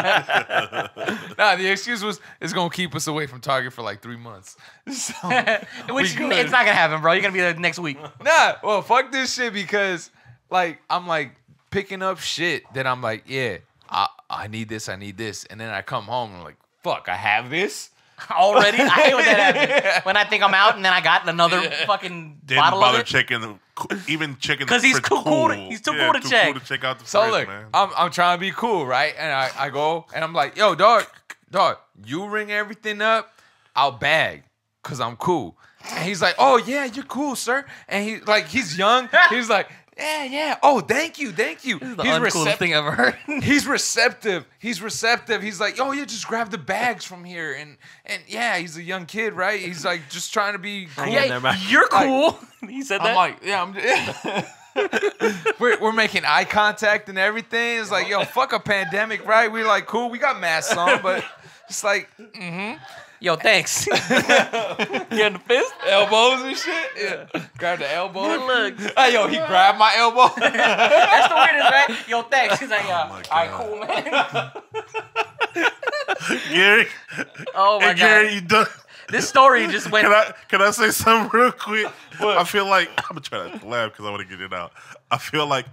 the excuse was, it's going to keep us away from Target for like 3 months. So, Which, it's not going to happen, bro. You're going to be there next week. Nah, well, fuck this shit because, I'm like, picking up shit that I'm like, yeah, I need this, and then I come home and I'm like, fuck, I have this already. I hate when that happens. When I think I'm out and then I got another fucking Didn't bottle bother of it. checking checking because he's too cool. He's too cool to check. Cool to check out the So fridge, look, man. I'm trying to be cool, right? And I go and I'm like, yo, dog, you ring everything up, I'll bag, cause I'm cool. And he's like, oh yeah, you're cool, sir. And he's young. He's like, yeah. Oh, thank you. This is the He's uncoolest thing I've ever heard. He's receptive. He's like, oh yeah, just grab the bags from here. And yeah, he's a young kid, right? He's like just trying to be cool. Yeah, you're cool. He said that. I'm like, yeah, we're making eye contact and everything. It's like, yo, fuck a pandemic, right? We're like, cool, we got masks on, but it's like, Yo, thanks. You in the fist? elbows and shit. Yeah. Grab the elbow. Good looks. Hey, yo, he grabbed my elbow. That's the weirdest, right? Yo, thanks. He's like, my all right, cool, man. Gary, Oh, my God. Gary, you done? This story just went... Can I say something real quick? I feel like I'm gonna try to laugh because I want to get it out. I feel like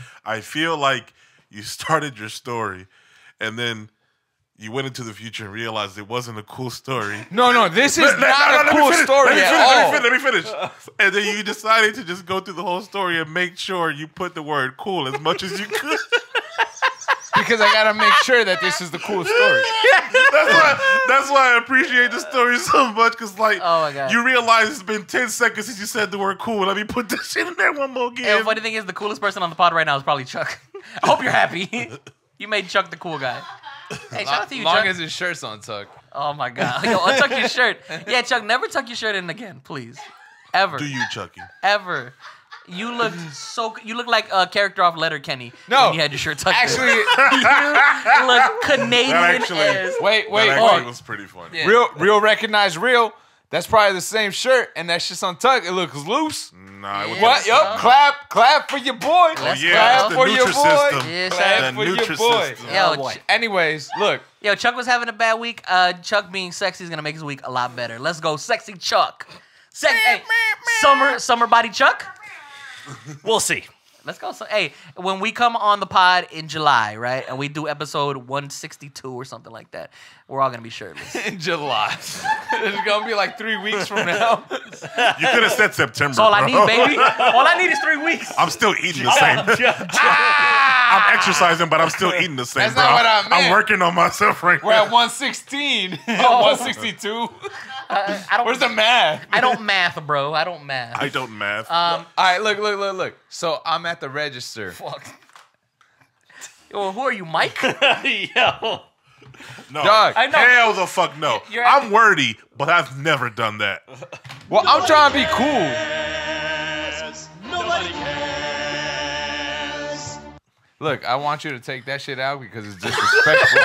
you started your story, and then you went into the future and realized it wasn't a cool story. No, this is not a cool story at all. Let me finish. And then you decided to just go through the whole story and make sure you put the word cool as much as you could. Because I gotta make sure that this is the cool story. That's why I appreciate the story so much. Because Oh my God. you realize it's been 10 seconds since you said the word cool. Let me put this shit in there one more again. And the funny thing is, the coolest person on the pod right now is probably Chuck. I hope you're happy. You made Chuck the cool guy. Hey, shout out to you, Long Chuck. as his shirt's untucked. Oh my God. Yo, untuck your shirt. Yeah, Chuck, never tuck your shirt in again, please. Ever. Do you, Chucky? Ever. You look you look like a character off Letterkenny No. when you had your shirt tucked Actually, in. You look Canadian actually- as... wait. That actually was pretty funny. Yeah. Real recognize real. That's probably the same shirt, and that shit's untucked. It looks loose. Nah, it was What? Yup. Clap for your boy. Let's yeah, go. that's the for your Nutrisystem. boy. Yeah, Clap The for your boy. Nutrisystem. Yo, boy. Anyways, look. Yo, Chuck was having a bad week. Chuck being sexy is gonna make his week a lot better. Let's go, sexy Chuck. Hey, summer body Chuck. We'll see. Let's go. So, hey, when we come on the pod in July, right, and we do episode 162 or something like that, we're all gonna be shirtless. In July. It's gonna be like 3 weeks from now. You could have said September. That's all I bro. need, baby. All I need is 3 weeks. I'm still eating the same. I'm exercising, but I'm still eating the same. That's bro. not what I meant. I'm working on myself right We're now. at 116. 162. I don't. Where's the math? I don't math, bro. I don't math. I don't math. All right, look. So I'm at the register. Fuck. Yo, who are you, Mike? Yo. No, Dog. I know. hell the fuck no. You're I'm wordy, but I've never done that. Well, I'm trying to be cool. Look, I want you to take that shit out because it's disrespectful.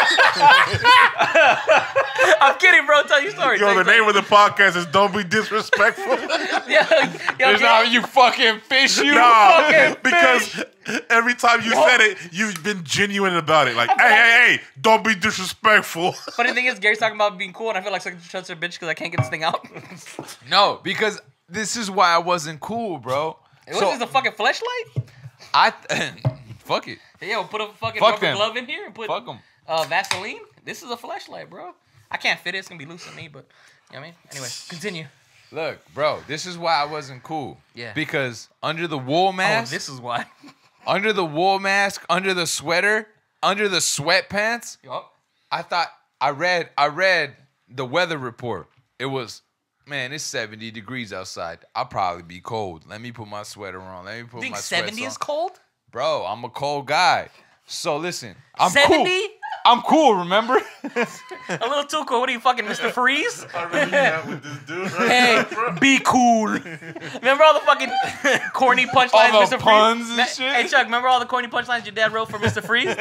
I'm kidding, bro. Tell your story. Yo, the name of the podcast is "Don't Be Disrespectful." It's not you fucking fish, you Nah, fucking because fish. every time you said it, you've been genuine about it. Like, hey, don't be disrespectful. Funny thing is, Gary's talking about being cool, and I feel like such a bitch because I can't get this thing out. No, because this is why I wasn't cool, bro. It was just a fucking fleshlight. Fuck it. Yeah, we'll put a fucking Fuck rubber them. glove in here and put Fuck them. Vaseline. This is a fleshlight, bro. I can't fit it. It's gonna be loose on me, but you know what I mean. Anyway, continue. Look, bro, this is why I wasn't cool. Yeah. Because under the wool mask, Oh, this is why. under the wool mask, under the sweater, under the sweatpants, Yup. I read the weather report. It was, man, it's 70 degrees outside. I'll probably be cold. Let me put my sweater on. Let me put You think my sweats 70 on. is cold? Bro, I'm a cold guy. So listen, I'm 70? cool. I'm cool, remember? A little too cool. What are you, fucking Mr. Freeze? I really have with this dude. Hey, be cool. Remember all the fucking corny punchlines, All the Mr. puns Freeze? and shit? Hey, Chuck, remember all the corny punchlines your dad wrote for Mr. Freeze?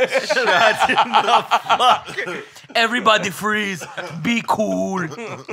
Everybody freeze. Be cool.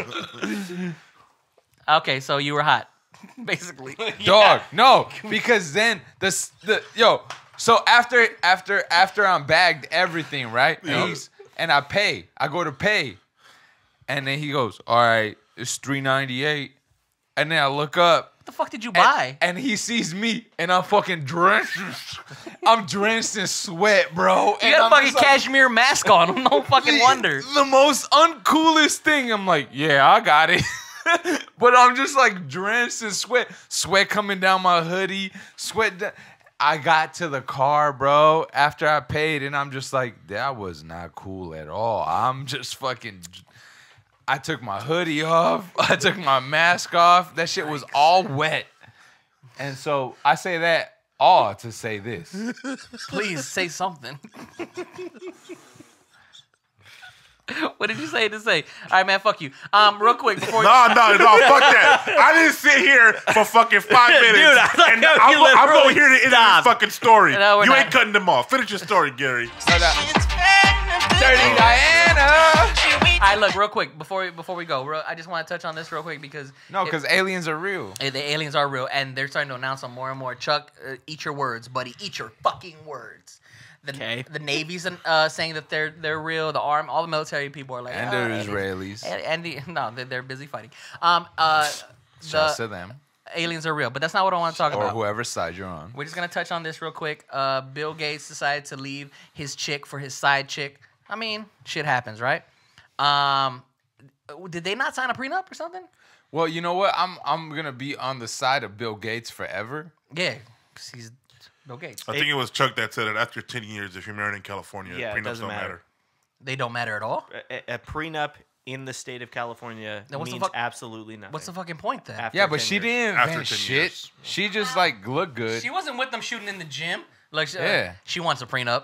Okay, so you were hot, basically. Dog, no, because then so after I'm bagged everything, right? And I go to pay. And then he goes, "All right, it's $3.98." And then I look up. What the fuck did you buy? And he sees me and I'm fucking drenched. I'm drenched in sweat, bro. You got a fucking cashmere mask on. No fucking wonder. The most uncoolest thing. I'm like, yeah, I got it. But I'm just like drenched in sweat. Sweat coming down my hoodie. I got to the car, bro, after I paid, and I'm just like, that was not cool at all. I'm just fucking... I took my hoodie off. I took my mask off. That shit was all wet. And so I say that all to say this. Please say something. What did you say to say? All right, man, fuck you. Real quick before No, fuck that. I didn't sit here for fucking 5 minutes. Dude, I thought and you I'm literally going to hear the end of stopped. this fucking story. No, we're You not. ain't cutting them off. Finish your story, Gary. Dirty Diana. All right, look, real quick before we go, I just want to touch on this real quick because No, because aliens are real. the aliens are real, and they're starting to announce them more and more. Chuck, eat your words, buddy. Eat your fucking words. Okay. The Navy's saying that they're real. The army, all the military people are like, And "Oh, they're Israelis. They're busy fighting. Shouts to The them. aliens are real, but that's not what I want to talk Or about. whoever side you're on. We're just gonna touch on this real quick. Bill Gates decided to leave his chick for his side chick. I mean, shit happens, right? Did they not sign a prenup or something? Well, you know what? I'm gonna be on the side of Bill Gates forever. Yeah, 'cause he's Bill Gates. I think it was Chuck that said it. After 10 years, if you're married in California, Yeah, it prenups doesn't don't matter. matter. They don't matter at all. A prenup in the state of California Now, what's the means fuck- absolutely nothing. What's the fucking point then? After Yeah, but 10 she years. didn't After invent 10 shit. years. She just like looked good. She wasn't with them shooting in the gym. Like, Yeah. she wants a prenup.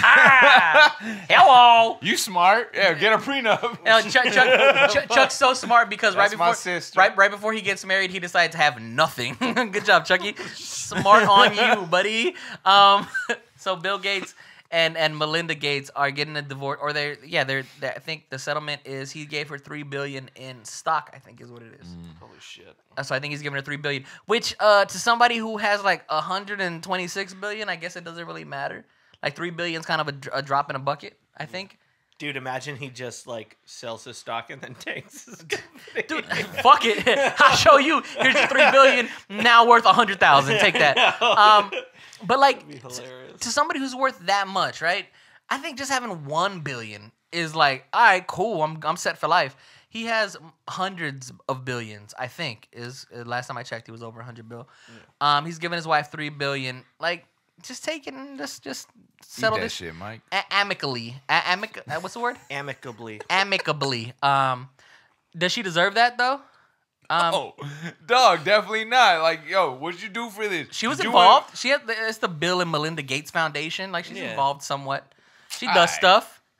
Hello. You smart? Yeah, get a prenup. Chuck's so smart because That's right my before sister. right before he gets married, he decides to have nothing. Good job, Chucky. Smart on you, buddy. So Bill Gates and Melinda Gates are getting a divorce, or they're I think the settlement is he gave her $3 billion in stock. I think is what it is. Holy shit. So I think he's giving her $3 billion, which to somebody who has like 126 billion, I guess it doesn't really matter. Like $3 billion is kind of a drop in a bucket, I think. Dude, imagine he just like sells his stock and then takes his company. Dude, fuck it. I'll show you. Here's your $3 billion, now worth 100,000. Take that. But like to somebody who's worth that much, right? I think just having $1 billion is like, all right, cool. I'm set for life. He has hundreds of billions. I think is last time I checked, he was over 100 bill. Yeah. He's giving his wife $3 billion. Like, just take it and just settle Eat that this shit, Mike. amicably. What's the word? Amicably. Amicably. Does she deserve that though? Oh, dog, definitely not. Like, yo, what'd you do for this? She was Did you involved. It's the Bill and Melinda Gates Foundation. Like, she's Yeah. involved somewhat. She does stuff.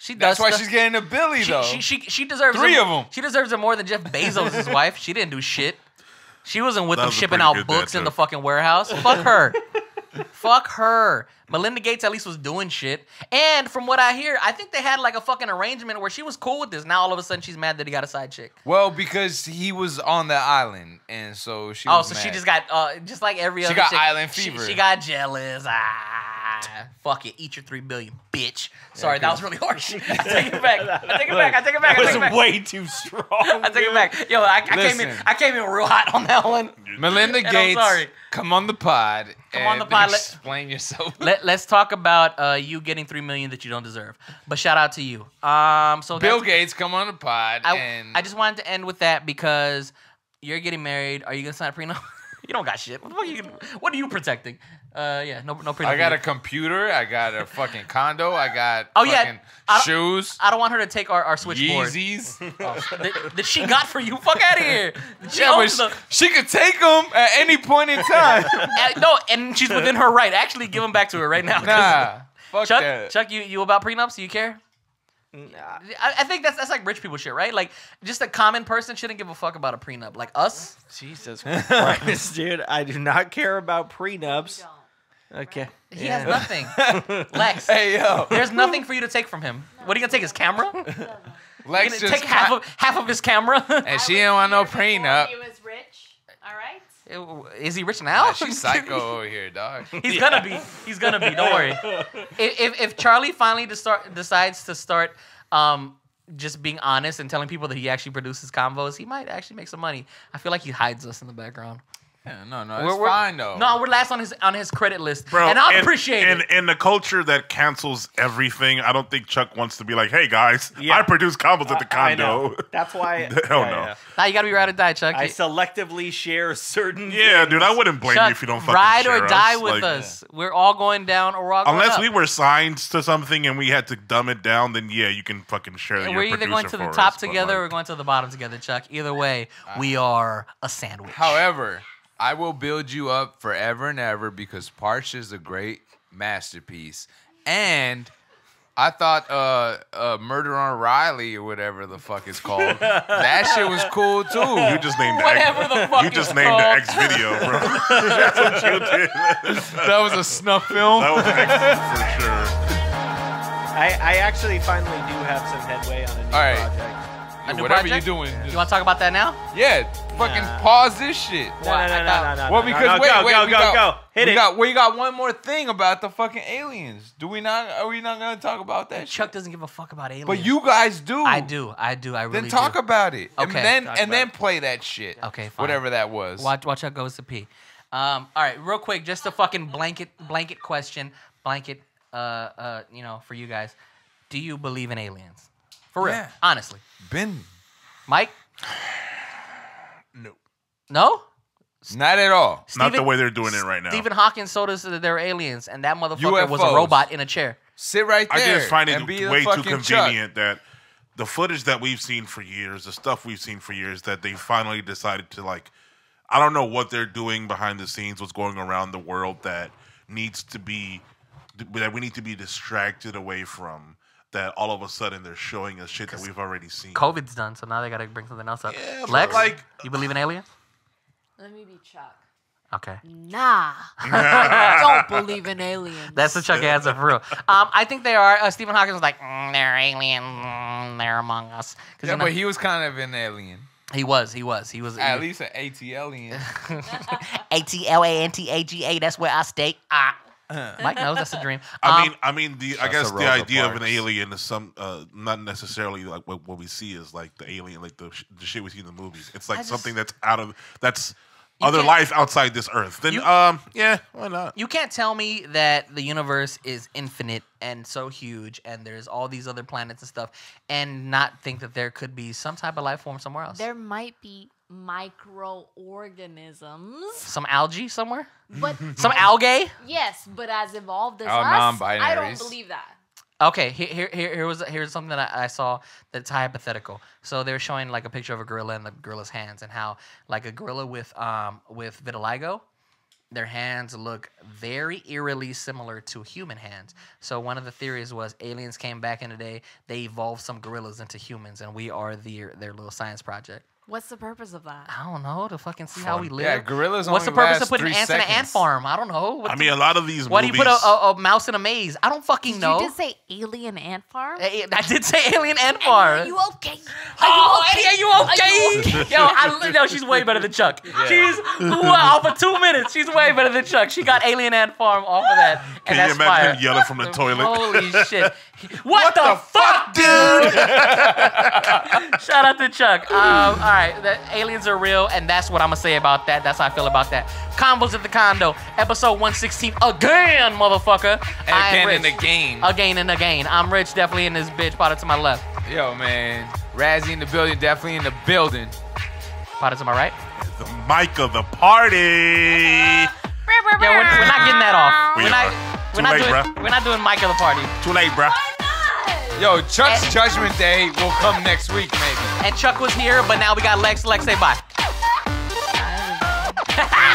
She does. That's why stuff. she's getting a Billy though. She deserves 3 it, of them. She deserves it more than Jeff Bezos' wife. She didn't do shit. She wasn't with That them was a shipping pretty out good books dad in the joke. fucking warehouse. Fuck her. Fuck her. Melinda Gates at least was doing shit. And from what I hear, I think they had like a fucking arrangement where she was cool with this. Now all of a sudden she's mad that he got a side chick. Well, because he was on the island, and so she. Oh, was so mad. she just got just like every other got chick, island she- fever. She got jealous. Fuck it. Eat your $3 billion, bitch. Sorry, that was really harsh. I take it back. I take it back. I take it back. I take it That back. was way too strong. I take it back. Yo, I came in real hot on that one. Melinda And I'm Gates. sorry. Come on the pod. Come on and the pod. Explain yourself. Let's talk about you getting $3 million that you don't deserve. But shout out to you. So Bill that's- Gates, come on the pod. and I just wanted to end with that because you're getting married. Are you gonna sign a prenup? You don't got shit. What are you protecting? Yeah, no prenup. I got for a you. computer. I got a fucking condo. I got Oh, yeah. fucking I don't- shoes. I don't want her to take our switchboard. Yeezys. That she got for you. Fuck out of here. She Yeah, but owns the- she could take them at any point in time. No, and she's within her right. Actually, give them back to her right now. 'cause- Nah, fuck that. Chuck, you about prenups? You care? I think that's like rich people shit, right? Like, just a common person shouldn't give a fuck about a prenup. Like us, Jesus Christ, dude. I do not care about prenups. Okay. he has nothing. Lex, Hey yo, there's nothing for you to take from him. What are you gonna take? His camera? You're Lex gonna just take half of his camera? and she didn't want no Before prenup. He was rich. All right. Is he rich now? Nah, she's psycho over here, dog. He's gonna be. He's gonna be. Don't worry. If Charlie finally decides to start just being honest and telling people that he actually produces convos, he might actually make some money. I feel like he hides us in the background. Yeah, no, it's fine though. No, we're last on his credit list, Bro, and I appreciate it. In the culture that cancels everything, I don't think Chuck wants to be like, "Hey guys, Yeah. I produce combos at the I condo." know. That's why. Hell no. Now you gotta be ride or die, Chuck. I selectively share certain. Yeah, dude, I things. wouldn't blame Chuck, you if you don't fucking ride share or die us. with Like, us. We're all going down, or we're all going Unless up. we were signed to something and we had to dumb it down, then yeah, you can fucking share And your we're either going producer to the for top us, but, together or like, going to the bottom together, Chuck. Either way, we are a sandwich. However, I will build you up forever and ever because Parch is a great masterpiece. And I thought Murder on Riley or whatever the fuck it's called. That shit was cool too. You just named the Whatever the fuck You it's just named the called. X video, bro. That's what you did. That was a snuff film. That was X for sure. I actually finally do have some headway on a new All right. project. A new Whatever project? you're doing. You want to talk about that now? Yeah, fucking Nah. pause this shit. No. Well, because no, wait, go. Hit it. We got one more thing about the fucking aliens. Do we not? Are we not gonna talk about that? Chuck shit? doesn't give a fuck about aliens. But you guys do. I do. I really Then talk do. about it. Okay. And then play that shit. Okay, fine. Whatever that was. Watch how goes to pee. All right, real quick, just a fucking blanket question, for you guys. Do you believe in aliens? For real, Yeah. honestly. Ben. Mike? No. No? Not at all. Not the way they're doing it right now. Stephen Hawking told us that there were aliens, and that motherfucker was a UFOs. robot in a chair. Sit right I there. just find it and be the way too fucking convenient that the footage that we've seen for years, the stuff we've seen for years, that they finally decided to like. I don't know what they're doing behind the scenes, what's going around the world that needs to be that we need to be distracted away from. That all of a sudden they're showing us shit that we've already seen. COVID's done, so now they gotta bring something else up. Yeah, but Lex, like- you believe in aliens? Let me be Chuck. Okay. Nah. I don't believe in aliens. That's the Chuck answer for real. I think they are. Stephen Hawking was like, they're aliens. They're among us. Yeah, but he was kind of an alien. He was. At least an AT alien. ATLANTAGA. That's where I stay. Mike knows that's a dream. I mean, I That's guess a the Rosa idea of an Parks. alien is some, not necessarily like what we see is like the alien, like the shit we see in the movies. It's like I just- something that's that's You other can't- life outside this earth. Then, You- yeah, why not? You can't tell me that the universe is infinite and so huge, and there's all these other planets and stuff, and not think that there could be some type of life form somewhere else. There might be microorganisms, Some algae somewhere. but Some algae. yes, but as evolved as Oh, us, I don't non-binaries. believe that. Okay, here's something that I saw that's hypothetical. So they were showing like a picture of a gorilla and the gorilla's hands, and how like a gorilla with vitiligo their hands look very eerily similar to human hands. So one of the theories was aliens came back in the day, they evolved some gorillas into humans, and we are their little science project. What's the purpose of that? I don't know, to fucking see how we live. Yeah, gorillas What's the only purpose last of putting 3 ants in an ant seconds. farm? I don't know. I mean, a lot of these Why do you movies. put a mouse in a maze? I don't fucking Did know. you just say alien ant farm? I did say alien ant farm. Are you okay? Oh, Eddie, are you okay? Yo, she's way better than Chuck. She's wow, for 2 minutes. She's way better than Chuck. She got Alien Ant Farm off of that, and Can that's you imagine fire. him yelling from the toilet? Holy shit! What the fuck, dude? Shout out to Chuck. All right, the aliens are real, and that's what I'm gonna say about that. That's how I feel about that. Combos at the Condo, episode 116 again, motherfucker. And again and again. Again and again. I'm Rich, definitely in this bitch. Potter to my left. Yo, man. Razzie in the building, definitely in the building. Potter to my right. The mic of the party. Yeah, we're not getting that off. We We're are. not, we're not doing Mike of the party. Too late, bruh. Yo, Chuck's Judgment Day will come next week, maybe. And Chuck was here, but now we got Lex. Lex, say bye.